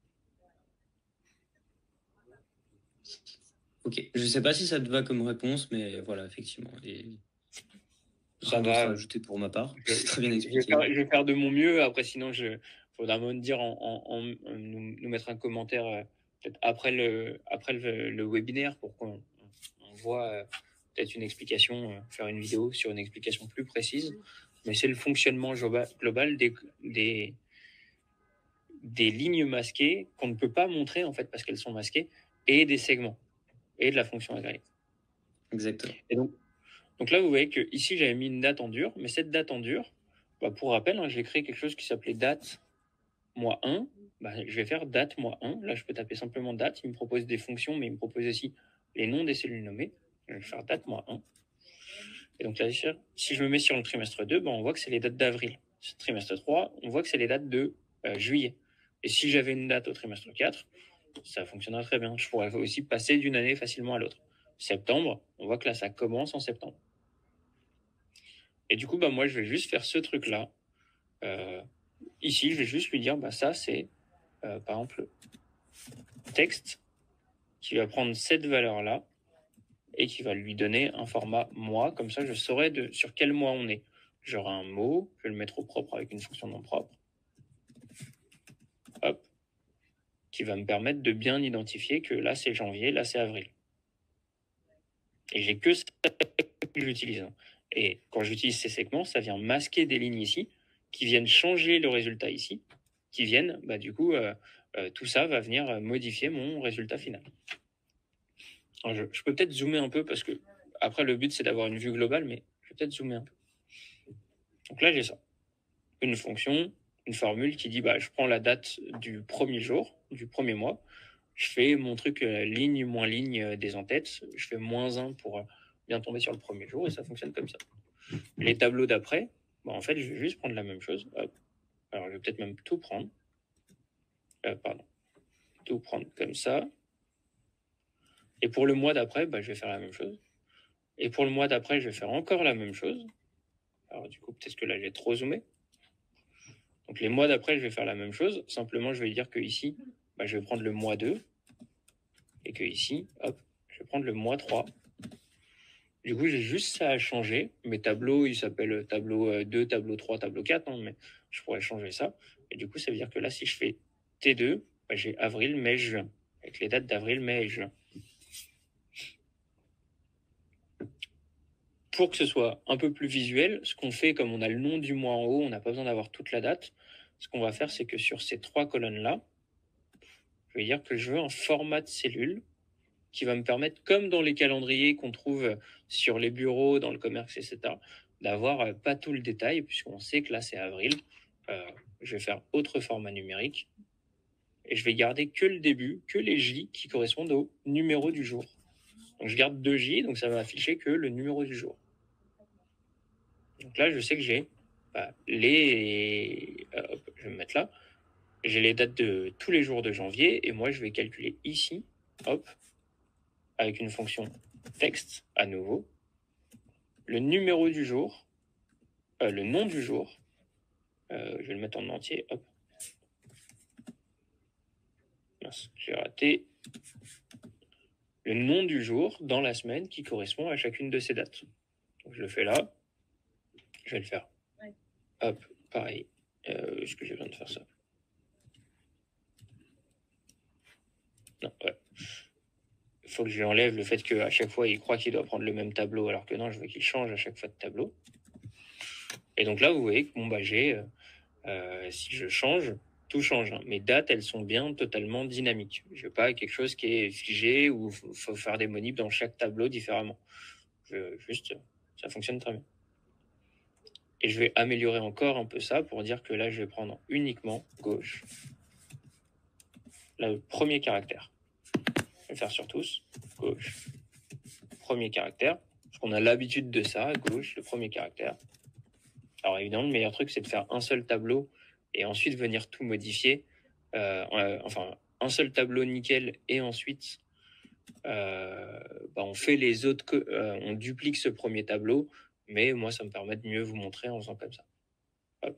Ok, je ne sais pas si ça te va comme réponse, mais voilà, effectivement. Et... Ça va ajouter pour ma part. C'est très bien expliqué. Je vais, faire, je vais faire de mon mieux. Après, sinon, il faudra me dire, en, en, en, en nous, nous mettre un commentaire euh, peut-être après le, après le, le webinaire pour qu'on on voit euh, peut-être une explication, euh, faire une vidéo sur une explication plus précise. Mais c'est le fonctionnement global des, des, des lignes masquées qu'on ne peut pas montrer en fait parce qu'elles sont masquées, et des segments et de la fonction agrégée. Exactement. Et donc, donc là, vous voyez que ici j'avais mis une date en dur, mais cette date en dur, bah, pour rappel, hein, j'ai créé quelque chose qui s'appelait date mois un. Bah, je vais faire date mois un. Là, je peux taper simplement date. Il me propose des fonctions, mais il me propose aussi les noms des cellules nommées. Je vais faire date mois un. Et donc là, si je me mets sur le trimestre deux, bah, on voit que c'est les dates d'avril. Sur le trimestre trois, on voit que c'est les dates de euh, juillet. Et si j'avais une date au trimestre quatre, ça fonctionnerait très bien. Je pourrais aussi passer d'une année facilement à l'autre. Septembre, on voit que là, ça commence en septembre. Et du coup, bah, moi, je vais juste faire ce truc-là. Euh, ici, je vais juste lui dire, bah, ça, c'est, euh, par exemple, texte, qui va prendre cette valeur-là et qui va lui donner un format mois. Comme ça, je saurai de, sur quel mois on est. J'aurai un mot, je vais le mettre au propre avec une fonction non propre. Hop. Qui va me permettre de bien identifier que là, c'est janvier, là, c'est avril. Et j'ai que ça que j'utilise. Et quand j'utilise ces segments, ça vient masquer des lignes ici, qui viennent changer le résultat ici, qui viennent, bah, du coup, euh, euh, tout ça va venir modifier mon résultat final. Alors, je, je peux peut-être zoomer un peu parce que, après, le but, c'est d'avoir une vue globale, mais je vais peut-être zoomer un peu. Donc là, j'ai ça. Une fonction, une formule qui dit, bah, je prends la date du premier jour, du premier mois, je fais mon truc euh, ligne moins ligne euh, des en-têtes, je fais moins un pour euh, bien tomber sur le premier jour, et ça fonctionne comme ça. Les tableaux d'après, bah, en fait, je vais juste prendre la même chose. Hop. Alors, je vais peut-être même tout prendre. Euh, pardon. Tout prendre comme ça. Et pour le mois d'après, bah, je vais faire la même chose. Et pour le mois d'après, je vais faire encore la même chose. Alors, du coup, peut-être que là, j'ai trop zoomé. Donc, les mois d'après, je vais faire la même chose. Simplement, je vais dire que ici, bah, je vais prendre le mois deux. Et que ici, hop, je vais prendre le mois trois. Du coup, j'ai juste ça à changer. Mes tableaux, ils s'appellent tableau deux, tableau trois, tableau quatre, hein, mais je pourrais changer ça. Et du coup, ça veut dire que là, si je fais T deux, bah, j'ai avril, mai, juin, avec les dates d'avril, mai et juin. Pour que ce soit un peu plus visuel, ce qu'on fait, comme on a le nom du mois en haut, on n'a pas besoin d'avoir toute la date. Ce qu'on va faire, c'est que sur ces trois colonnes-là, je vais dire que je veux un format de cellule qui va me permettre, comme dans les calendriers qu'on trouve sur les bureaux, dans le commerce, et cetera, d'avoir pas tout le détail, puisqu'on sait que là, c'est avril. Euh, je vais faire autre format numérique. Et je vais garder que le début, que les J qui correspondent au numéro du jour. Donc je garde deux J, donc ça va afficher que le numéro du jour. Donc là, je sais que j'ai bah, les... Euh, hop, je vais me mettre là. J'ai les dates de tous les jours de janvier, et moi, je vais calculer ici, hop, avec une fonction texte à nouveau, le numéro du jour, euh, le nom du jour, euh, je vais le mettre en entier, hop. Mince, j'ai raté. Le nom du jour dans la semaine qui correspond à chacune de ces dates. Donc, je le fais là. Je vais le faire. Ouais. Hop, pareil. Euh, Est-ce que j'ai besoin de faire ça? Non, ouais. Il faut que je lui enlève le fait qu'à chaque fois, il croit qu'il doit prendre le même tableau, alors que non, je veux qu'il change à chaque fois de tableau. Et donc là, vous voyez que bon, bah, j'ai, euh, euh, si je change, tout change. Hein. Mes dates, elles sont bien totalement dynamiques. Je veux pas quelque chose qui est figé ou il faut faire des manipes dans chaque tableau différemment. Je, juste, ça fonctionne très bien. Et je vais améliorer encore un peu ça pour dire que là, je vais prendre uniquement gauche. Là, le premier caractère. Je vais faire sur tous. Gauche. Premier caractère. Parce qu'on a l'habitude de ça. Gauche, le premier caractère. Alors évidemment, le meilleur truc, c'est de faire un seul tableau et ensuite venir tout modifier. Euh, euh, enfin, un seul tableau nickel et ensuite, euh, bah, on fait les autres... Euh, on duplique ce premier tableau. Mais moi, ça me permet de mieux vous montrer en faisant comme ça. Hop.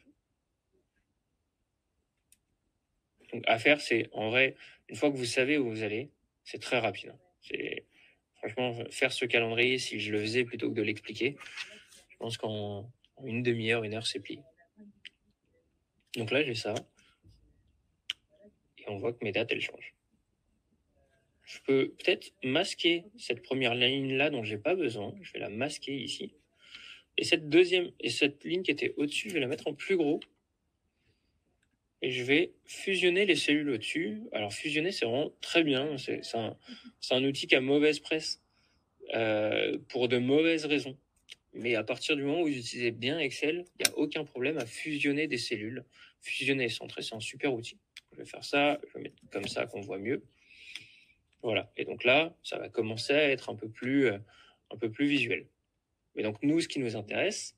Donc, à faire, c'est en vrai, une fois que vous savez où vous allez, c'est très rapide. C'est franchement faire ce calendrier, si je le faisais plutôt que de l'expliquer, je pense qu'en une demi-heure, une heure, c'est plié. Donc là, j'ai ça. Et on voit que mes dates, elles changent. Je peux peut-être masquer cette première ligne-là dont j'ai pas besoin. Je vais la masquer ici. Et cette deuxième, et cette ligne qui était au-dessus, je vais la mettre en plus gros. Et je vais fusionner les cellules au-dessus. Alors fusionner, c'est vraiment très bien. C'est un, un outil qui a mauvaise presse euh, pour de mauvaises raisons. Mais à partir du moment où vous utilisez bien Excel, il n'y a aucun problème à fusionner des cellules. Fusionner et centrer, c'est un super outil. Je vais faire ça, je vais mettre comme ça qu'on voit mieux. Voilà. Et donc là, ça va commencer à être un peu plus, euh, un peu plus visuel. Mais donc nous, ce qui nous intéresse,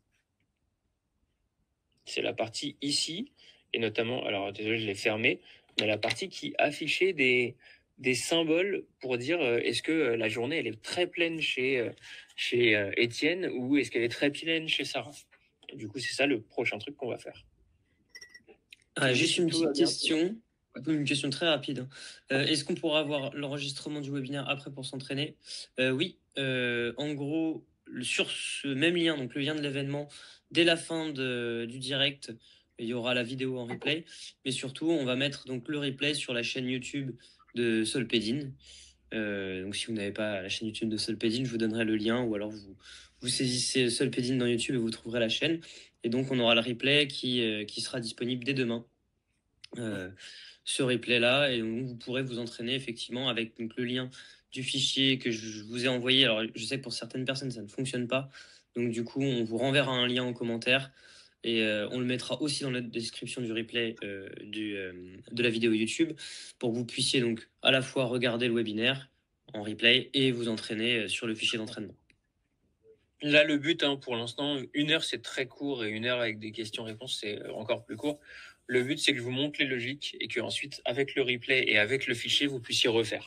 c'est la partie ici, et notamment, alors désolé, je l'ai fermé, mais la partie qui affichait des, des symboles pour dire euh, est-ce que euh, la journée elle est très pleine chez, euh, chez euh, Étienne ou est-ce qu'elle est très pleine chez Sarah. Et du coup, c'est ça le prochain truc qu'on va faire. Ah, Tu me dis juste si une tout va petite bien? question, une question très rapide, hein. Euh, est-ce qu'on pourra avoir l'enregistrement du webinaire après pour s'entraîner? Euh, Oui, euh, en gros, le- sur ce même lien, donc le lien de l'événement, dès la fin de- du direct, il y aura la vidéo en replay, mais surtout, on va mettre donc le replay sur la chaîne YouTube de Solpedine. Euh, donc si vous n'avez pas la chaîne YouTube de Solpedine, je vous donnerai le lien, ou alors vous, vous saisissez Solpedine dans YouTube et vous trouverez la chaîne. Et donc on aura le replay qui, euh, qui sera disponible dès demain. Euh, ce replay-là, et donc vous pourrez vous entraîner effectivement avec donc, le lien du fichier que je vous ai envoyé. Alors je sais que pour certaines personnes ça ne fonctionne pas, donc du coup on vous renverra un lien en commentaire, et euh, on le mettra aussi dans la description du replay euh, du, euh, de la vidéo YouTube, pour que vous puissiez donc à la fois regarder le webinaire en replay et vous entraîner euh, sur le fichier d'entraînement. Là, le but, hein, pour l'instant, une heure, c'est très court, et une heure avec des questions-réponses, c'est encore plus court. Le but, c'est que je vous montre les logiques et que ensuite, avec le replay et avec le fichier, vous puissiez refaire.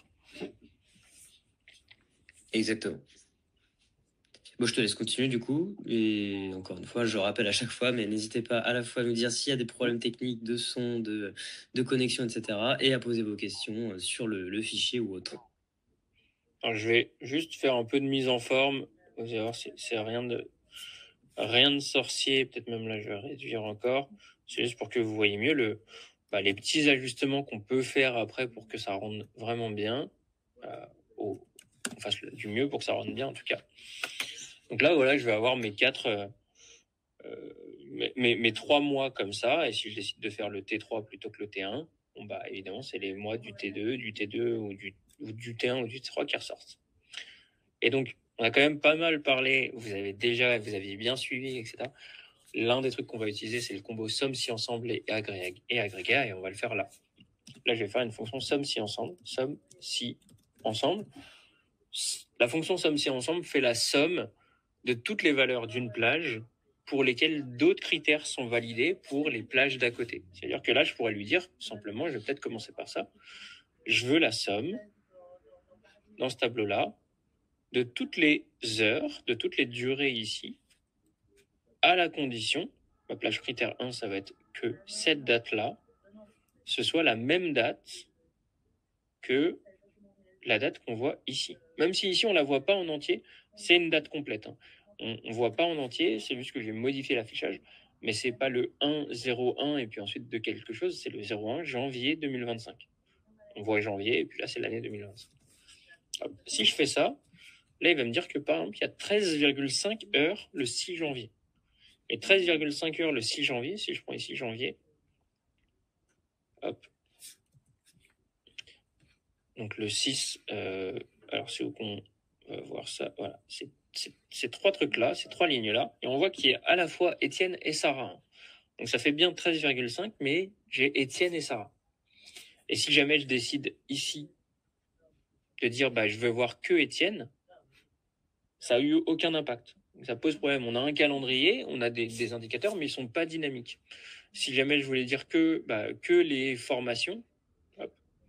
Exactement. Bon, je te laisse continuer du coup, et encore une fois, je rappelle à chaque fois, mais n'hésitez pas à la fois à nous dire s'il y a des problèmes techniques de son, de, de connexion, et cetera, et à poser vos questions sur le, le fichier ou autre. Alors, je vais juste faire un peu de mise en forme. Vous allez voir, c'est, c'est rien de, rien de sorcier. Peut-être même là, je vais réduire encore. C'est juste pour que vous voyez mieux le, bah, les petits ajustements qu'on peut faire après pour que ça rende vraiment bien. Euh, au, on fasse le, du mieux pour que ça rende bien, en tout cas. Donc là, voilà, je vais avoir mes quatre, euh, euh, mes, mes, mes trois mois comme ça. Et si je décide de faire le T trois plutôt que le T un, bon, bah, évidemment, c'est les mois du T deux, du T deux ou du, ou du T un ou du T trois qui ressortent. Et donc, on a quand même pas mal parlé. Vous avez déjà, vous aviez bien suivi, et cetera. L'un des trucs qu'on va utiliser, c'est le combo somme si ensemble et, agrég et agrégat, et on va le faire là. Là, je vais faire une fonction somme si ensemble, somme si ensemble. La fonction somme si ensemble fait la somme de toutes les valeurs d'une plage pour lesquelles d'autres critères sont validés pour les plages d'à côté. C'est-à-dire que là, je pourrais lui dire simplement, je vais peut-être commencer par ça, je veux la somme dans ce tableau-là de toutes les heures, de toutes les durées ici, à la condition, ma plage critère un, ça va être que cette date-là, ce soit la même date que la date qu'on voit ici. Même si ici, on ne la voit pas en entier, c'est une date complète, hein. On ne voit pas en entier, c'est juste que j'ai modifié l'affichage, mais c'est pas le un zéro un et puis ensuite de quelque chose, c'est le zéro un janvier deux mille vingt-cinq. On voit janvier et puis là, c'est l'année deux mille vingt-cinq. Hop. Si je fais ça, là, il va me dire que par exemple, il y a treize virgule cinq heures le six janvier. Et treize virgule cinq heures le six janvier, si je prends ici janvier, hop. Donc le six, euh, alors c'est où qu'on va voir ça, voilà, c'est ces trois trucs-là, ces trois lignes-là, et on voit qu'il y a à la fois Étienne et Sarah. Donc ça fait bien treize virgule cinq, mais j'ai Étienne et Sarah. Et si jamais je décide ici de dire bah, je veux voir que Étienne, ça n'a eu aucun impact. Donc ça pose problème. On a un calendrier, on a des, des indicateurs, mais ils ne sont pas dynamiques. Si jamais je voulais dire que, bah, que les formations, hop,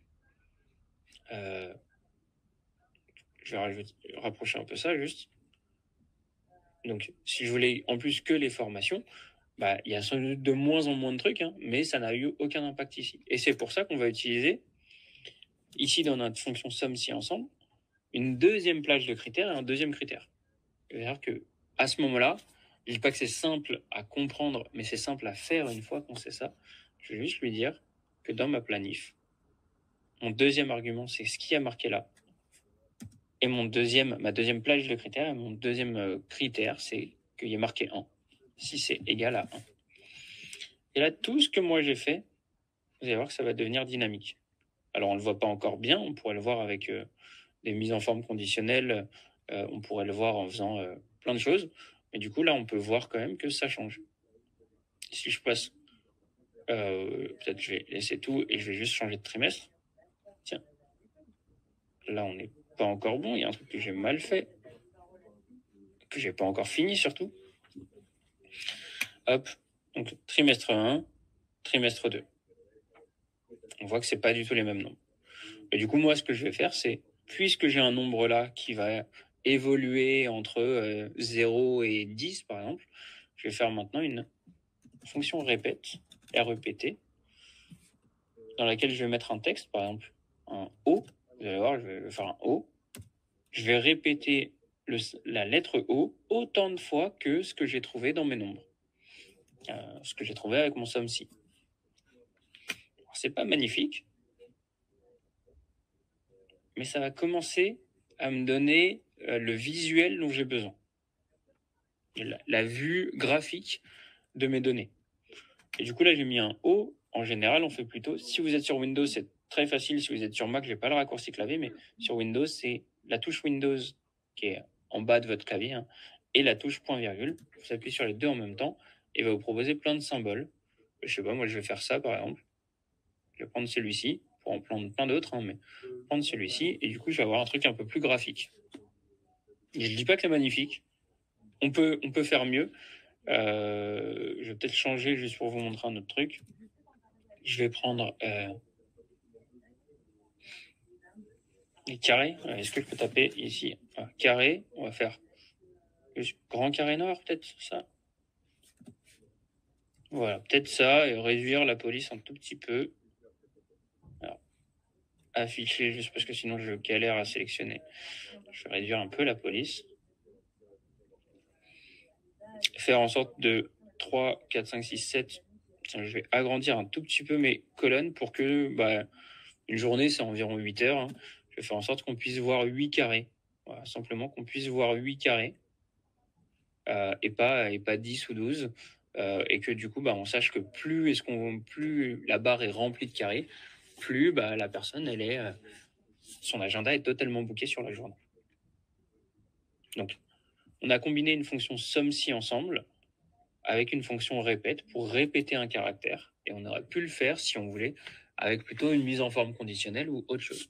euh, je vais rajouter, rapprocher un peu ça juste. Donc, si je voulais en plus que les formations, bah, il y a sans doute de moins en moins de trucs, hein, mais ça n'a eu aucun impact ici. Et c'est pour ça qu'on va utiliser, ici dans notre fonction somme si ensemble, une deuxième plage de critères et un deuxième critère. C'est-à-dire que à ce moment-là, je ne dis pas que c'est simple à comprendre, mais c'est simple à faire une fois qu'on sait ça. Je vais juste lui dire que dans ma planif, mon deuxième argument, c'est ce qui a marqué là. Et mon deuxième, ma deuxième plage de critères, et mon deuxième critère, c'est qu'il y ait marqué un. Si c'est égal à un. Et là, tout ce que moi j'ai fait, vous allez voir que ça va devenir dynamique. Alors, on ne le voit pas encore bien, on pourrait le voir avec euh, des mises en forme conditionnelles, euh, on pourrait le voir en faisant euh, plein de choses, mais du coup, là, on peut voir quand même que ça change. Si je passe, euh, peut-être je vais laisser tout et je vais juste changer de trimestre. Tiens, là, on n'est pas encore bon, il y a un truc que j'ai mal fait, que j'ai pas encore fini surtout. Hop, donc trimestre un, trimestre deux. On voit que c'est pas du tout les mêmes nombres. Et du coup, moi, ce que je vais faire, c'est, puisque j'ai un nombre là qui va évoluer entre euh, zéro et dix, par exemple, je vais faire maintenant une fonction répète, R E P T, dans laquelle je vais mettre un texte, par exemple un O. Vous allez voir, je vais faire un O. Je vais répéter le, la lettre O autant de fois que ce que j'ai trouvé dans mes nombres. Euh, ce que j'ai trouvé avec mon SOM-C. C'est pas magnifique, mais ça va commencer à me donner euh, le visuel dont j'ai besoin. La, la vue graphique de mes données. Et du coup, là, j'ai mis un O. En général, on fait plutôt... Si vous êtes sur Windows, c'est très facile. Si vous êtes sur Mac, je n'ai pas le raccourci clavier, mais sur Windows, c'est la touche Windows qui est en bas de votre clavier hein, et la touche point virgule. Vous appuyez sur les deux en même temps et va vous proposer plein de symboles. Je sais pas, moi, je vais faire ça, par exemple. Je vais prendre celui-ci, pour en prendre plein d'autres, hein, mais prendre celui-ci, et du coup, je vais avoir un truc un peu plus graphique. Et je ne dis pas que c'est magnifique. On peut, on peut faire mieux. Euh, je vais peut-être changer juste pour vous montrer un autre truc. Je vais prendre euh, les carrés. Est-ce que je peux taper ici enfin, carré, on va faire grand carré noir, peut-être ça. Voilà, peut-être ça, et réduire la police un tout petit peu. Alors, afficher, juste parce que sinon je galère à sélectionner. Je vais réduire un peu la police. Faire en sorte de trois, quatre, cinq, six, sept. Je vais agrandir un tout petit peu mes colonnes pour que bah, une journée, c'est environ huit heures. Hein. Je vais faire en sorte qu'on puisse voir huit carrés. Voilà, simplement qu'on puisse voir huit carrés euh, et, pas, et pas dix ou douze. Euh, et que du coup, bah, on sache que plus, est-ce qu'on, plus la barre est remplie de carrés, plus bah, la personne, elle est, euh, son agenda est totalement booké sur la journée. Donc, on a combiné une fonction SOM-C ensemble avec une fonction répète pour répéter un caractère. Et on aurait pu le faire, si on voulait, avec plutôt une mise en forme conditionnelle ou autre chose.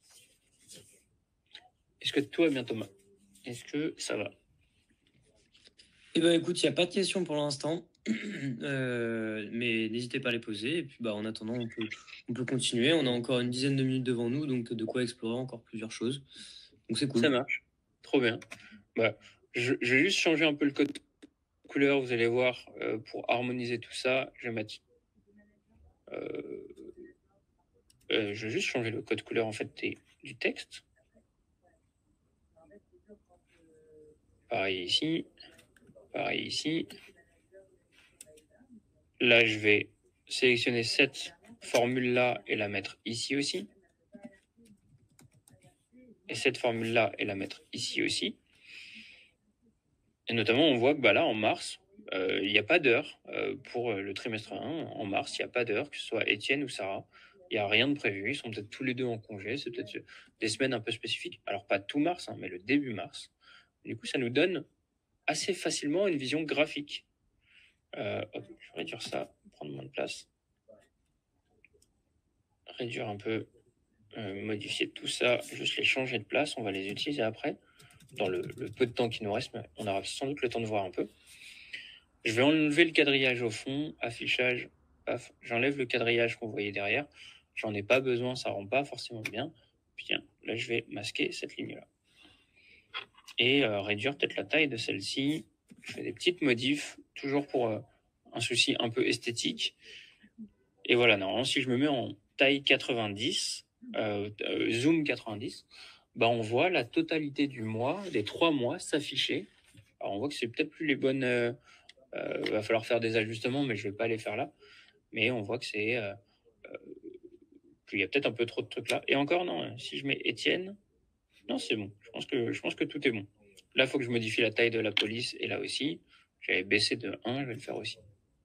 Est-ce que tout va bien, Thomas? Est-ce que ça va? Eh ben, écoute, il n'y a pas de questions pour l'instant, euh, mais n'hésitez pas à les poser. Et puis, bah, en attendant, on peut, on peut continuer. On a encore une dizaine de minutes devant nous, donc de quoi explorer encore plusieurs choses. Donc, c'est cool. Ça marche. Trop bien. Bah, je, je vais juste changer un peu le code couleur, vous allez voir, euh, pour harmoniser tout ça. Je vais mettre... Euh, euh, je vais juste changer le code couleur, en fait, des, du texte. Pareil ici. Pareil ici. Là, je vais sélectionner cette formule-là et la mettre ici aussi. Et cette formule-là et la mettre ici aussi. Et notamment, on voit que bah, là, en mars, il euh, n'y a pas d'heure euh, pour le trimestre un. En mars, il n'y a pas d'heure, que ce soit Étienne ou Sarah. Il n'y a rien de prévu. Ils sont peut-être tous les deux en congé. C'est peut-être des semaines un peu spécifiques. Alors, pas tout mars, hein, mais le début mars. Du coup, ça nous donne assez facilement une vision graphique. Euh, hop, je vais réduire ça, prendre moins de place. Réduire un peu, euh, modifier tout ça, juste les changer de place. On va les utiliser après, dans le, le peu de temps qui nous reste, mais on aura sans doute le temps de voir un peu. Je vais enlever le quadrillage au fond, affichage, paf, j'enlève le quadrillage qu'on voyait derrière. J'en ai pas besoin, ça rend pas forcément bien. Puis tiens, là je vais masquer cette ligne-là. Et euh, réduire peut-être la taille de celle-ci. Je fais des petites modifs, toujours pour euh, un souci un peu esthétique. Et voilà, normalement, si je me mets en taille quatre-vingt-dix, euh, euh, zoom quatre-vingt-dix, bah on voit la totalité du mois, des trois mois s'afficher. Alors on voit que c'est peut-être plus les bonnes... Euh, euh, va falloir faire des ajustements, mais je vais pas les faire là. Mais on voit que c'est... Euh, euh, qu'il y a peut-être un peu trop de trucs là. Et encore, non, si je mets Étienne, non, c'est bon. Je pense que, je pense que tout est bon. Là, il faut que je modifie la taille de la police, et là aussi. J'avais baissé de un, je vais le faire aussi.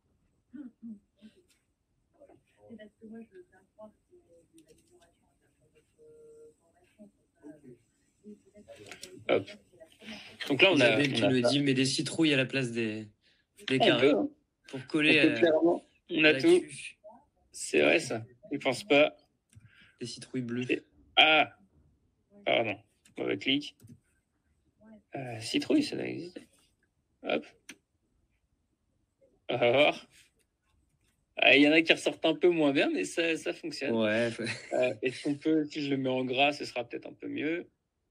Hop. Donc là, on Isabelle, a... tu on a nous ça. dis, mais des citrouilles à la place des, des On carrés. peut, hein. Pour coller on peut, à, clairement. On à a la tout. queue. C'est vrai, ça. Je pense pas. Des citrouilles bleues. Ah, pardon. Mauvais clic. Euh, citrouille, ça doit exister. Hop. On va voir. Il y en a qui ressortent un peu moins bien, mais ça, ça fonctionne. Ouais. Euh, Est-ce qu'on peut, si je le mets en gras, ce sera peut-être un peu mieux.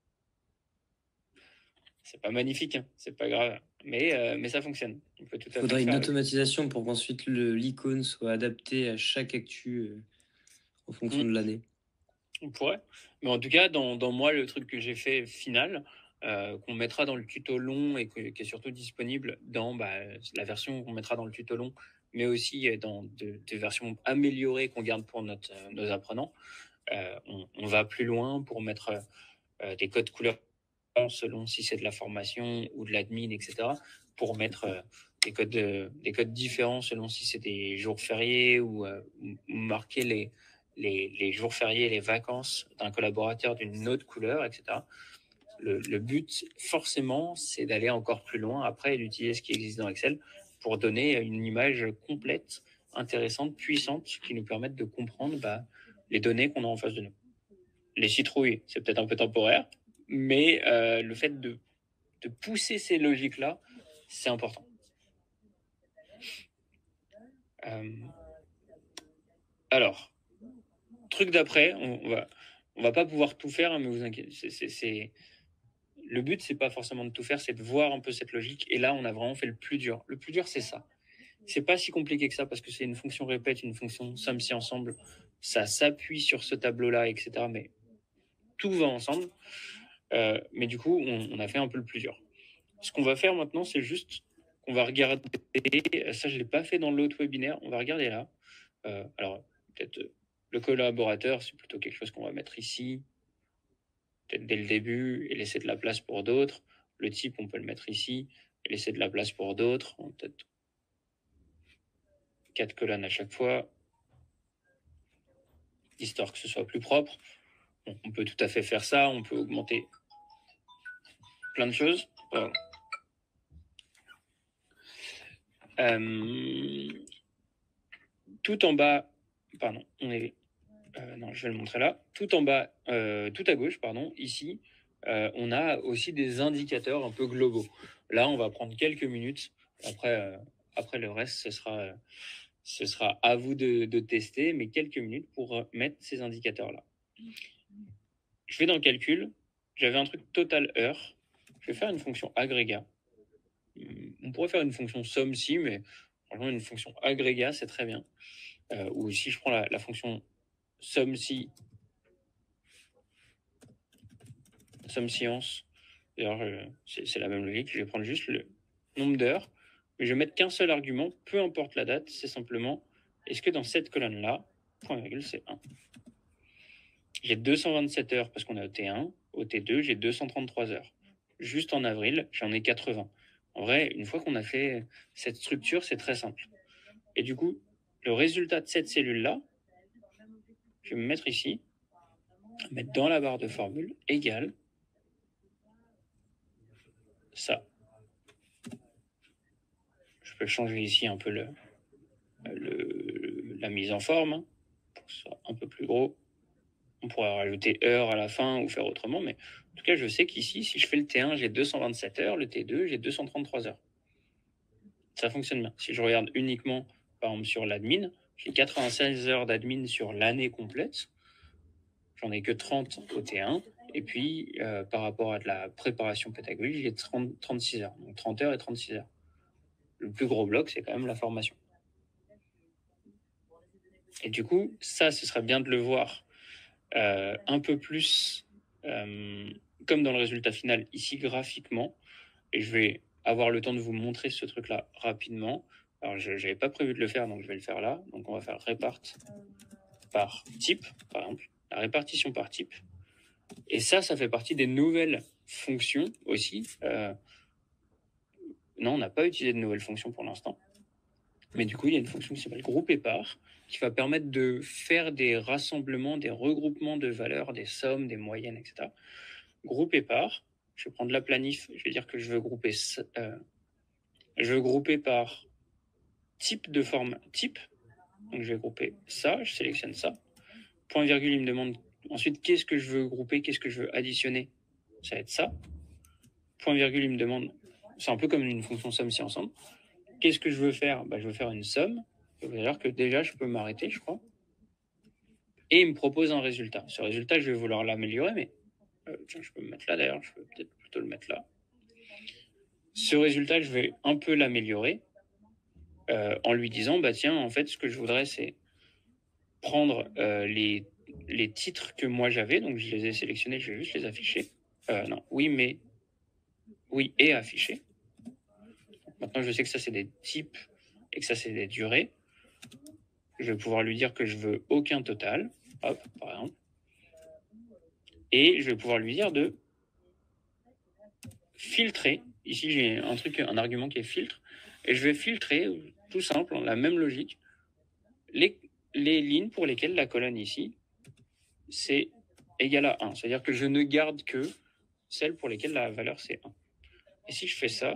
C'est pas magnifique, hein, c'est pas grave, mais, euh, mais ça fonctionne. Il peut tout à fait faudrait le une faire. automatisation pour qu'ensuite l'icône soit adaptée à chaque actu. en fonction mmh. de l'année. On pourrait. Mais en tout cas, dans, dans moi, le truc que j'ai fait final, euh, qu'on mettra dans le tuto long et que, qui est surtout disponible dans bah, la version qu'on mettra dans le tuto long, mais aussi dans de, des versions améliorées qu'on garde pour notre, nos apprenants. Euh, on, on va plus loin pour mettre euh, des codes couleurs selon si c'est de la formation ou de l'admin, et cetera, pour mettre euh, des, codes, euh, des codes différents selon si c'est des jours fériés ou, euh, ou marquer les, les, les jours fériés et les vacances d'un collaborateur d'une autre couleur, et cetera. Le, le but, forcément, c'est d'aller encore plus loin après et d'utiliser ce qui existe dans Excel pour donner une image complète, intéressante, puissante, qui nous permette de comprendre bah, les données qu'on a en face de nous. Les citrouilles, c'est peut-être un peu temporaire, mais euh, le fait de, de pousser ces logiques-là, c'est important. Euh, alors, truc d'après, on, on va, on va pas pouvoir tout faire, hein, mais vous inquiétez, c'est, c'est, c'est... le but, c'est pas forcément de tout faire, c'est de voir un peu cette logique. Et là, on a vraiment fait le plus dur. Le plus dur, c'est ça. C'est pas si compliqué que ça parce que c'est une fonction répète, une fonction somme si ensemble. Ça s'appuie sur ce tableau-là, et cetera. Mais tout va ensemble. Euh, mais du coup, on, on a fait un peu le plus dur. Ce qu'on va faire maintenant, c'est juste qu'on va regarder. Ça, je l'ai pas fait dans l'autre webinaire. On va regarder là. Euh, alors, peut-être euh, le collaborateur, c'est plutôt quelque chose qu'on va mettre ici. Peut-être dès le début et laisser de la place pour d'autres. Le type, on peut le mettre ici et laisser de la place pour d'autres. Peut-être quatre colonnes à chaque fois, histoire que ce soit plus propre. Bon, on peut tout à fait faire ça. On peut augmenter plein de choses. Voilà. Euh, tout en bas, pardon, on est, euh, non, je vais le montrer là. Tout en bas, euh, tout à gauche, pardon, ici, euh, on a aussi des indicateurs un peu globaux. Là, on va prendre quelques minutes. Après, euh, après le reste, ce sera, euh, ce sera à vous de, de tester, mais quelques minutes pour mettre ces indicateurs-là. Je vais dans le calcul. J'avais un truc total heure. Je vais faire une fonction agrégat. On pourrait faire une fonction somme si, mais franchement, une fonction agrégat, c'est très bien. Euh, ou si je prends la, la fonction somme si, somme science, d'ailleurs, euh, c'est, c'est la même logique. Je vais prendre juste le nombre d'heures, mais je vais mettre qu'un seul argument, peu importe la date, c'est simplement est-ce que dans cette colonne-là, point virgule, c'est un. J'ai deux cent vingt-sept heures parce qu'on est au T un, au T deux, j'ai deux cent trente-trois heures. Juste en avril, j'en ai quatre-vingts. En vrai, une fois qu'on a fait cette structure, c'est très simple. Et du coup, le résultat de cette cellule-là, je vais me mettre ici, mettre dans la barre de formule, égale ça. Je peux changer ici un peu le, le, la mise en forme, hein, pour que ce soit un peu plus gros. On pourrait rajouter heure à la fin ou faire autrement, mais en tout cas, je sais qu'ici, si je fais le T un, j'ai deux cent vingt-sept heures, le T deux, j'ai deux cent trente-trois heures. Ça fonctionne bien. Si je regarde uniquement, par exemple, sur l'admin, j'ai quatre-vingt-seize heures d'admin sur l'année complète. J'en ai que trente au T un. Et puis, euh, par rapport à de la préparation pédagogique, j'ai trente, trente-six heures. Donc trente heures et trente-six heures. Le plus gros bloc, c'est quand même la formation. Et du coup, ça, ce serait bien de le voir euh, un peu plus euh, comme dans le résultat final, ici graphiquement. Et je vais avoir le temps de vous montrer ce truc-là rapidement. Alors, je n'avais pas prévu de le faire, donc je vais le faire là. Donc, on va faire répart par type, par exemple, la répartition par type. Et ça, ça fait partie des nouvelles fonctions aussi. Euh, non, on n'a pas utilisé de nouvelles fonctions pour l'instant. Mais du coup, il y a une fonction qui s'appelle groupe et part, qui va permettre de faire des rassemblements, des regroupements de valeurs, des sommes, des moyennes, et cetera. Groupe et part, je vais prendre la planif, je vais dire que je veux grouper, euh, je veux grouper par type de forme type. Donc je vais grouper ça, je sélectionne ça. Point virgule, il me demande ensuite qu'est-ce que je veux grouper, qu'est-ce que je veux additionner. Ça va être ça. Point virgule, il me demande, c'est un peu comme une fonction somme si ensemble. Qu'est-ce que je veux faire? Bah, je veux faire une somme. Ça veut dire que déjà, je peux m'arrêter, je crois. Et il me propose un résultat. Ce résultat, je vais vouloir l'améliorer, mais euh, tiens, je peux me mettre là d'ailleurs. Je peux peut-être plutôt le mettre là. Ce résultat, je vais un peu l'améliorer euh, en lui disant, bah tiens, en fait, ce que je voudrais, c'est prendre euh, les, les titres que moi j'avais, donc je les ai sélectionnés, je vais juste les afficher. Euh, non, oui, mais oui et afficher. Maintenant, je sais que ça, c'est des types et que ça, c'est des durées. Je vais pouvoir lui dire que je veux aucun total, hop, par exemple. Et je vais pouvoir lui dire de filtrer. Ici, j'ai un truc, un argument qui est filtre. Et je vais filtrer, tout simple, la même logique, les, les lignes pour lesquelles la colonne ici, c'est égal à un. C'est-à-dire que je ne garde que celles pour lesquelles la valeur, c'est un. Et si je fais ça,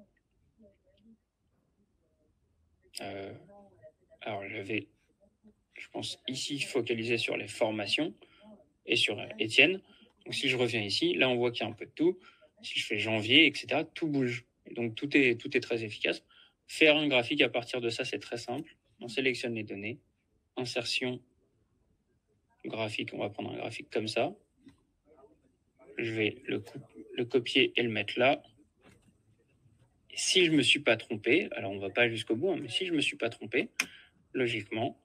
euh, alors je vais, je pense, ici, focaliser sur les formations et sur Étienne. Donc si je reviens ici, là, on voit qu'il y a un peu de tout. Si je fais janvier, et cetera, tout bouge. Et donc tout est, tout est très efficace. Faire un graphique à partir de ça, c'est très simple. On sélectionne les données. Insertion graphique, on va prendre un graphique comme ça. Je vais le, le copier et le mettre là. Et si je ne me suis pas trompé, alors on ne va pas jusqu'au bout, hein, mais si je ne me suis pas trompé, logiquement,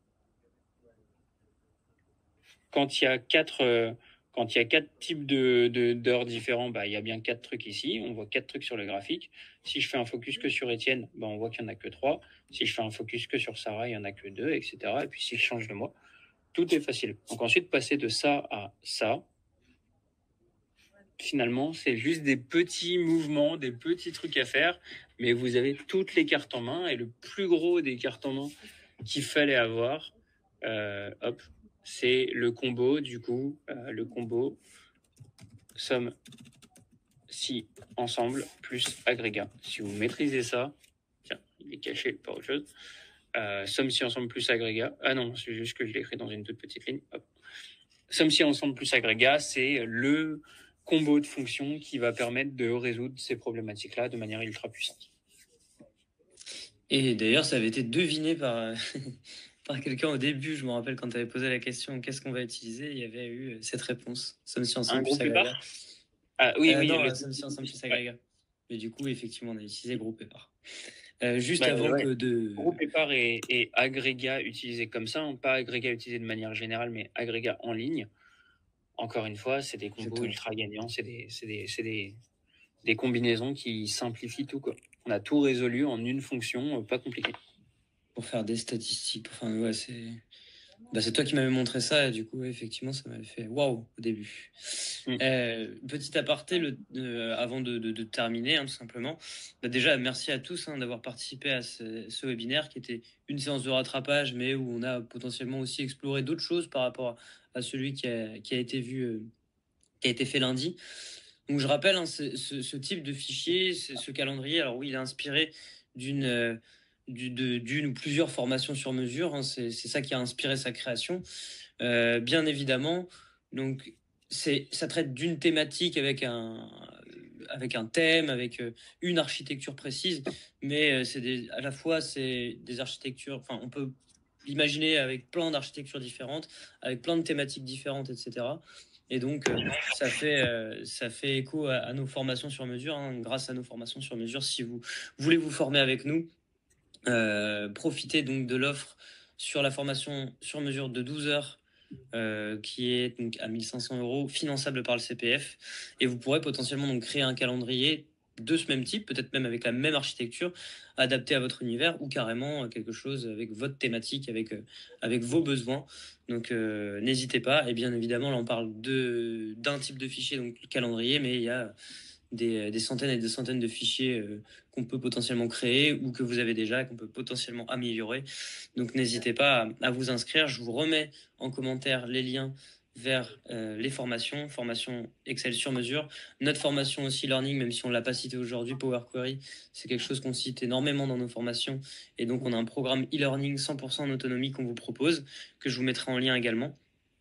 quand il y a quatre, euh, quand il y a quatre types de, de, d'heures différents, bah, il y a bien quatre trucs ici. On voit quatre trucs sur le graphique. Si je fais un focus que sur Étienne, bah, on voit qu'il n'y en a que trois. Si je fais un focus que sur Sarah, il n'y en a que deux, et cetera. Et puis si je change de mois, tout est facile. Donc ensuite, passer de ça à ça, finalement, c'est juste des petits mouvements, des petits trucs à faire, mais vous avez toutes les cartes en main. Et le plus gros des cartes en main qu'il fallait avoir, euh, hop, c'est le combo, du coup, euh, le combo somme si ensemble plus agrégat. Si vous maîtrisez ça, tiens, il est caché, pas autre chose. Euh, somme si ensemble plus agrégat. Ah non, c'est juste que je l'ai écrit dans une toute petite ligne. Hop. Somme si ensemble plus agrégat, c'est le combo de fonctions qui va permettre de résoudre ces problématiques-là de manière ultra puissante. Et d'ailleurs, ça avait été deviné par, par quelqu'un au début. Je me rappelle quand tu avais posé la question qu'est-ce qu'on va utiliser, il y avait eu cette réponse. Somme si ensemble Un plus groupe agrégat. Ah oui, euh, oui. Non, Le... somme si ensemble plus agrégat. Ouais. Mais du coup, effectivement, on a utilisé groupe épar. Euh, juste bah, avant ouais. que de... Groupe épar et, et agrégat utilisé comme ça, hein, pas agrégat utilisé de manière générale, mais agrégat en ligne. Encore une fois, c'est des combos Exactement. ultra gagnants, c'est des, c'est des, c'est des, des combinaisons qui simplifient tout, quoi. On a tout résolu en une fonction, pas compliquée. Pour faire des statistiques, enfin ouais, c'est... Bah, c'est toi qui m'avais montré ça, et du coup, effectivement, ça m'avait fait waouh au début. Mm. Euh, petit aparté, le, euh, avant de, de, de terminer, hein, tout simplement. Bah, déjà, merci à tous hein, d'avoir participé à ce, ce webinaire qui était une séance de rattrapage, mais où on a potentiellement aussi exploré d'autres choses par rapport à, à celui qui a, qui a été vu, euh, qui a été fait lundi. Donc, je rappelle, hein, ce, ce, ce type de fichier, ce calendrier, alors oui, il est inspiré d'une... Euh, d'une ou plusieurs formations sur mesure. Hein, c'est ça qui a inspiré sa création. Euh, bien évidemment, donc c'est ça traite d'une thématique avec un avec un thème, avec une architecture précise, mais c'est à la fois c'est des architectures. Enfin, on peut l'imaginer avec plein d'architectures différentes, avec plein de thématiques différentes, et cetera. Et donc, euh, ça, fait, euh, ça fait écho à, à nos formations sur mesure. Hein, grâce à nos formations sur mesure, si vous voulez vous former avec nous, euh, profitez donc de l'offre sur la formation sur mesure de douze heures euh, qui est donc à mille cinq cents euros, finançable par le C P F. Et vous pourrez potentiellement donc créer un calendrier de ce même type, peut-être même avec la même architecture, adapté à votre univers ou carrément quelque chose avec votre thématique, avec, euh, avec vos besoins. Donc euh, n'hésitez pas. Et bien évidemment, là on parle de, d'un type de fichier, donc le calendrier, mais il y a des, des centaines et des centaines de fichiers euh, qu'on peut potentiellement créer ou que vous avez déjà, qu'on peut potentiellement améliorer. Donc n'hésitez pas à, à vous inscrire. Je vous remets en commentaire les liens vers euh, les formations, formation Excel sur mesure. Notre formation aussi Learning, même si on ne l'a pas cité aujourd'hui, Power Query, c'est quelque chose qu'on cite énormément dans nos formations. Et donc on a un programme e-learning cent pour cent en autonomie qu'on vous propose, que je vous mettrai en lien également.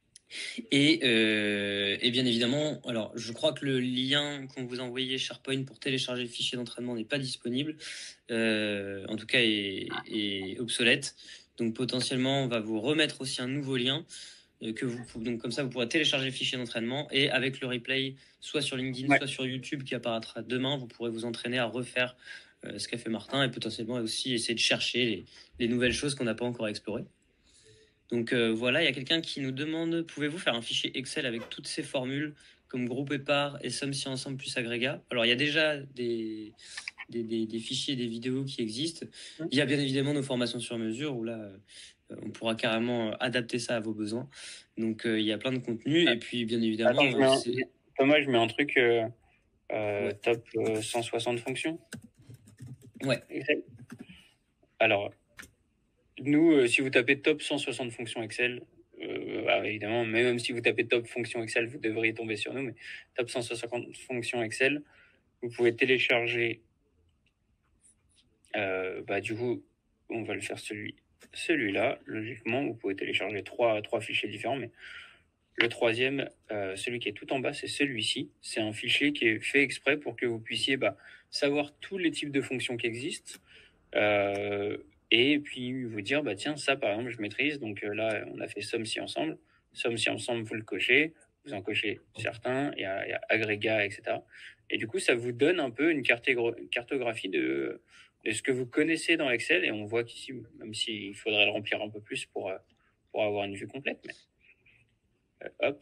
Et, euh, et bien évidemment, alors je crois que le lien qu'on vous a envoyé SharePoint pour télécharger le fichier d'entraînement n'est pas disponible, euh, en tout cas est, est obsolète. Donc potentiellement, on va vous remettre aussi un nouveau lien euh, que vous donc comme ça vous pourrez télécharger le fichier d'entraînement et avec le replay, soit sur LinkedIn, ouais. soit sur YouTube qui apparaîtra demain, vous pourrez vous entraîner à refaire euh, ce qu'a fait Martin et potentiellement aussi essayer de chercher les, les nouvelles choses qu'on n'a pas encore explorées. Donc euh, voilà, il y a quelqu'un qui nous demande, pouvez-vous faire un fichier Excel avec toutes ces formules comme groupe épars et somme si ensemble plus agrégat? Alors il y a déjà des, des, des, des fichiers, des vidéos qui existent. Il y a bien évidemment nos formations sur mesure où là, euh, on pourra carrément adapter ça à vos besoins. Donc euh, il y a plein de contenus et puis bien évidemment... Attends, je mets un, c'est... Thomas, je mets un truc euh, euh, Ouais. top euh, cent soixante fonctions. Ouais. Excel. Alors, nous, euh, si vous tapez top cent soixante fonctions Excel, euh, bah, évidemment, même si vous tapez top fonctions Excel, vous devriez tomber sur nous, mais top cent soixante fonctions Excel, vous pouvez télécharger, euh, bah, du coup, on va le faire celui, celui-là, logiquement, vous pouvez télécharger trois, trois fichiers différents, mais le troisième, euh, celui qui est tout en bas, c'est celui-ci. C'est un fichier qui est fait exprès pour que vous puissiez bah, savoir tous les types de fonctions qui existent, euh, et puis vous dire, bah tiens, ça par exemple, je maîtrise. Donc euh, là, on a fait somme si ensemble. Somme si ensemble, vous le cochez. Vous en cochez certains, il y a, il y a agrégat, et cetera. Et du coup, ça vous donne un peu une cartographie de, de ce que vous connaissez dans Excel. Et on voit qu'ici, même s'il faudrait le remplir un peu plus pour, pour avoir une vue complète, mais euh, hop.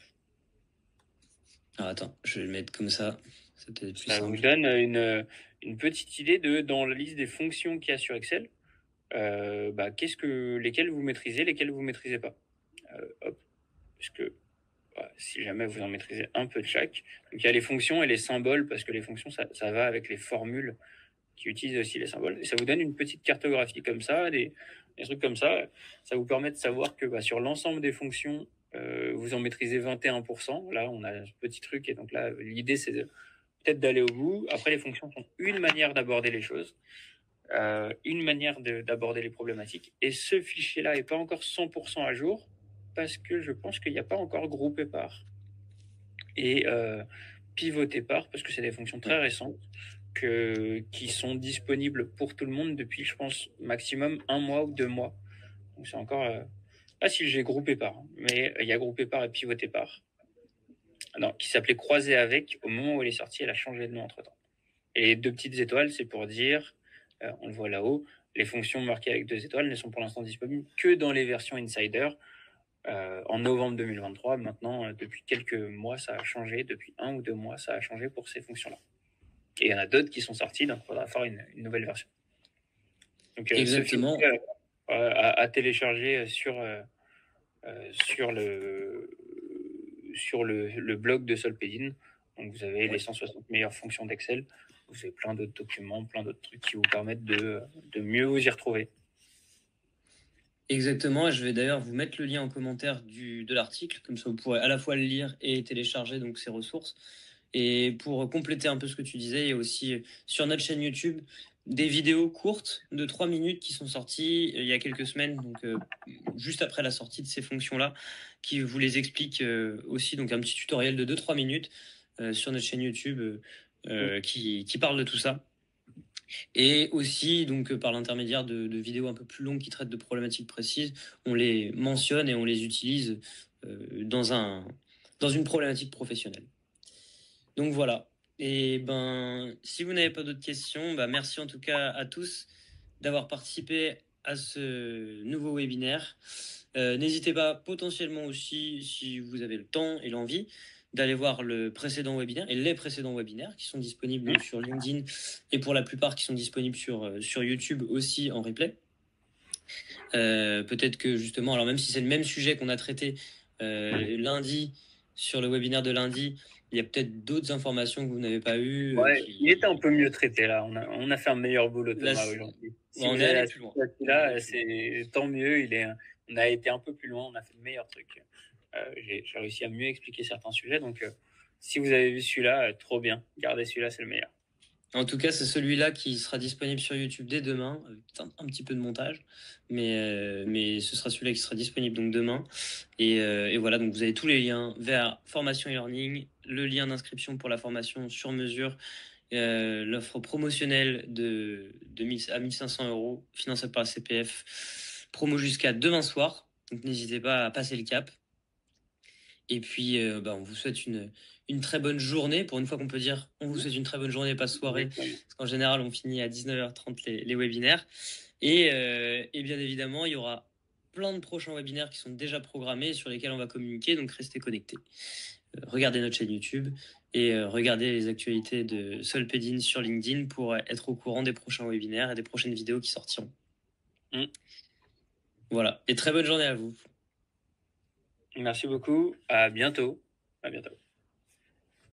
Alors attends, je vais le mettre comme ça. Ça, plus ça simple. vous donne une, une petite idée de, dans la liste des fonctions qu'il y a sur Excel, euh, bah, qu'est-ce que, lesquelles vous maîtrisez, lesquelles vous maîtrisez pas. Euh, hop, parce que bah, si jamais vous en maîtrisez un peu de chaque. Donc il y a les fonctions et les symboles, parce que les fonctions, ça, ça va avec les formules qui utilisent aussi les symboles. Et ça vous donne une petite cartographie comme ça, des, des trucs comme ça. Ça vous permet de savoir que bah, sur l'ensemble des fonctions, euh, vous en maîtrisez vingt et un pour cent. Là, on a ce petit truc. Et donc là, l'idée, c'est de, peut-être d'aller au bout. Après, les fonctions sont une manière d'aborder les choses. Euh, une manière de, d'aborder les problématiques. Et ce fichier-là n'est pas encore cent pour cent à jour parce que je pense qu'il n'y a pas encore groupe épars et euh, pivot épars parce que c'est des fonctions très récentes que, qui sont disponibles pour tout le monde depuis, je pense, maximum un mois ou deux mois. Donc c'est encore... Euh... Ah si, j'ai groupe épars, mais il y a groupe épars et pivot épars. Non, qui s'appelait croiser avec. Au moment où elle est sortie, elle a changé de nom entre-temps. Et les deux petites étoiles, c'est pour dire... Euh, on le voit là-haut, les fonctions marquées avec deux étoiles ne sont pour l'instant disponibles que dans les versions Insider euh, en novembre deux mille vingt-trois. Maintenant, euh, depuis quelques mois, ça a changé. Depuis un ou deux mois, ça a changé pour ces fonctions-là. Et il y en a d'autres qui sont sorties, donc il faudra faire une, une nouvelle version. Donc, euh, Exactement. Ce fichier, euh, à, à télécharger sur, euh, sur, le, sur le, le blog de Solpedin. Donc, vous avez ouais. les cent soixante meilleures fonctions d'Excel. Vous avez plein d'autres documents, plein d'autres trucs qui vous permettent de, de mieux vous y retrouver. Exactement, et je vais d'ailleurs vous mettre le lien en commentaire du, de l'article, comme ça vous pourrez à la fois le lire et télécharger donc ces ressources. Et pour compléter un peu ce que tu disais, il y a aussi sur notre chaîne YouTube des vidéos courtes de trois minutes qui sont sorties il y a quelques semaines, donc euh, juste après la sortie de ces fonctions-là, qui vous les expliquent euh, aussi, donc un petit tutoriel de deux trois minutes euh, sur notre chaîne YouTube euh, euh, qui, qui parle de tout ça. Et aussi, donc, par l'intermédiaire de, de vidéos un peu plus longues qui traitent de problématiques précises, on les mentionne et on les utilise euh, dans, un, dans une problématique professionnelle. Donc voilà. Et ben, si vous n'avez pas d'autres questions, bah, merci en tout cas à tous d'avoir participé à ce nouveau webinaire. Euh, n'hésitez pas potentiellement aussi, si vous avez le temps et l'envie, d'aller voir le précédent webinaire et les précédents webinaires qui sont disponibles donc sur LinkedIn et pour la plupart qui sont disponibles sur, sur YouTube aussi en replay. Euh, peut-être que justement, alors même si c'est le même sujet qu'on a traité euh, lundi sur le webinaire de lundi, il y a peut-être d'autres informations que vous n'avez pas eues. Ouais, qui... il était un peu mieux traité là. On a, on a fait un meilleur boulot Thomas là, aujourd'hui. Si ouais, vous on est allé plus loin. Là, c'est tant mieux. Il est, on a été un peu plus loin. On a fait de meilleurs trucs. Euh, j'ai, j'ai réussi à mieux expliquer certains sujets. Donc, euh, si vous avez vu celui-là, euh, trop bien. Gardez celui-là, c'est le meilleur. En tout cas, c'est celui-là qui sera disponible sur YouTube dès demain. Un, un petit peu de montage, mais, euh, mais ce sera celui-là qui sera disponible donc demain. Et, euh, et voilà, donc vous avez tous les liens vers formation e-learning, le lien d'inscription pour la formation sur mesure, euh, l'offre promotionnelle de, de mille, à mille cinq cents euros, financée par la C P F, promo jusqu'à demain soir. Donc n'hésitez pas à passer le cap. Et puis, euh, bah, on vous souhaite une, une très bonne journée. Pour une fois qu'on peut dire, on vous souhaite une très bonne journée, pas soirée. Parce qu'en général, on finit à dix-neuf heures trente les, les webinaires. Et, euh, et bien évidemment, il y aura plein de prochains webinaires qui sont déjà programmés et sur lesquels on va communiquer, donc restez connectés. Euh, regardez notre chaîne YouTube et euh, regardez les actualités de Solpedin sur LinkedIn pour être au courant des prochains webinaires et des prochaines vidéos qui sortiront. Mm. Voilà, et très bonne journée à vous. Merci beaucoup, à bientôt. À bientôt.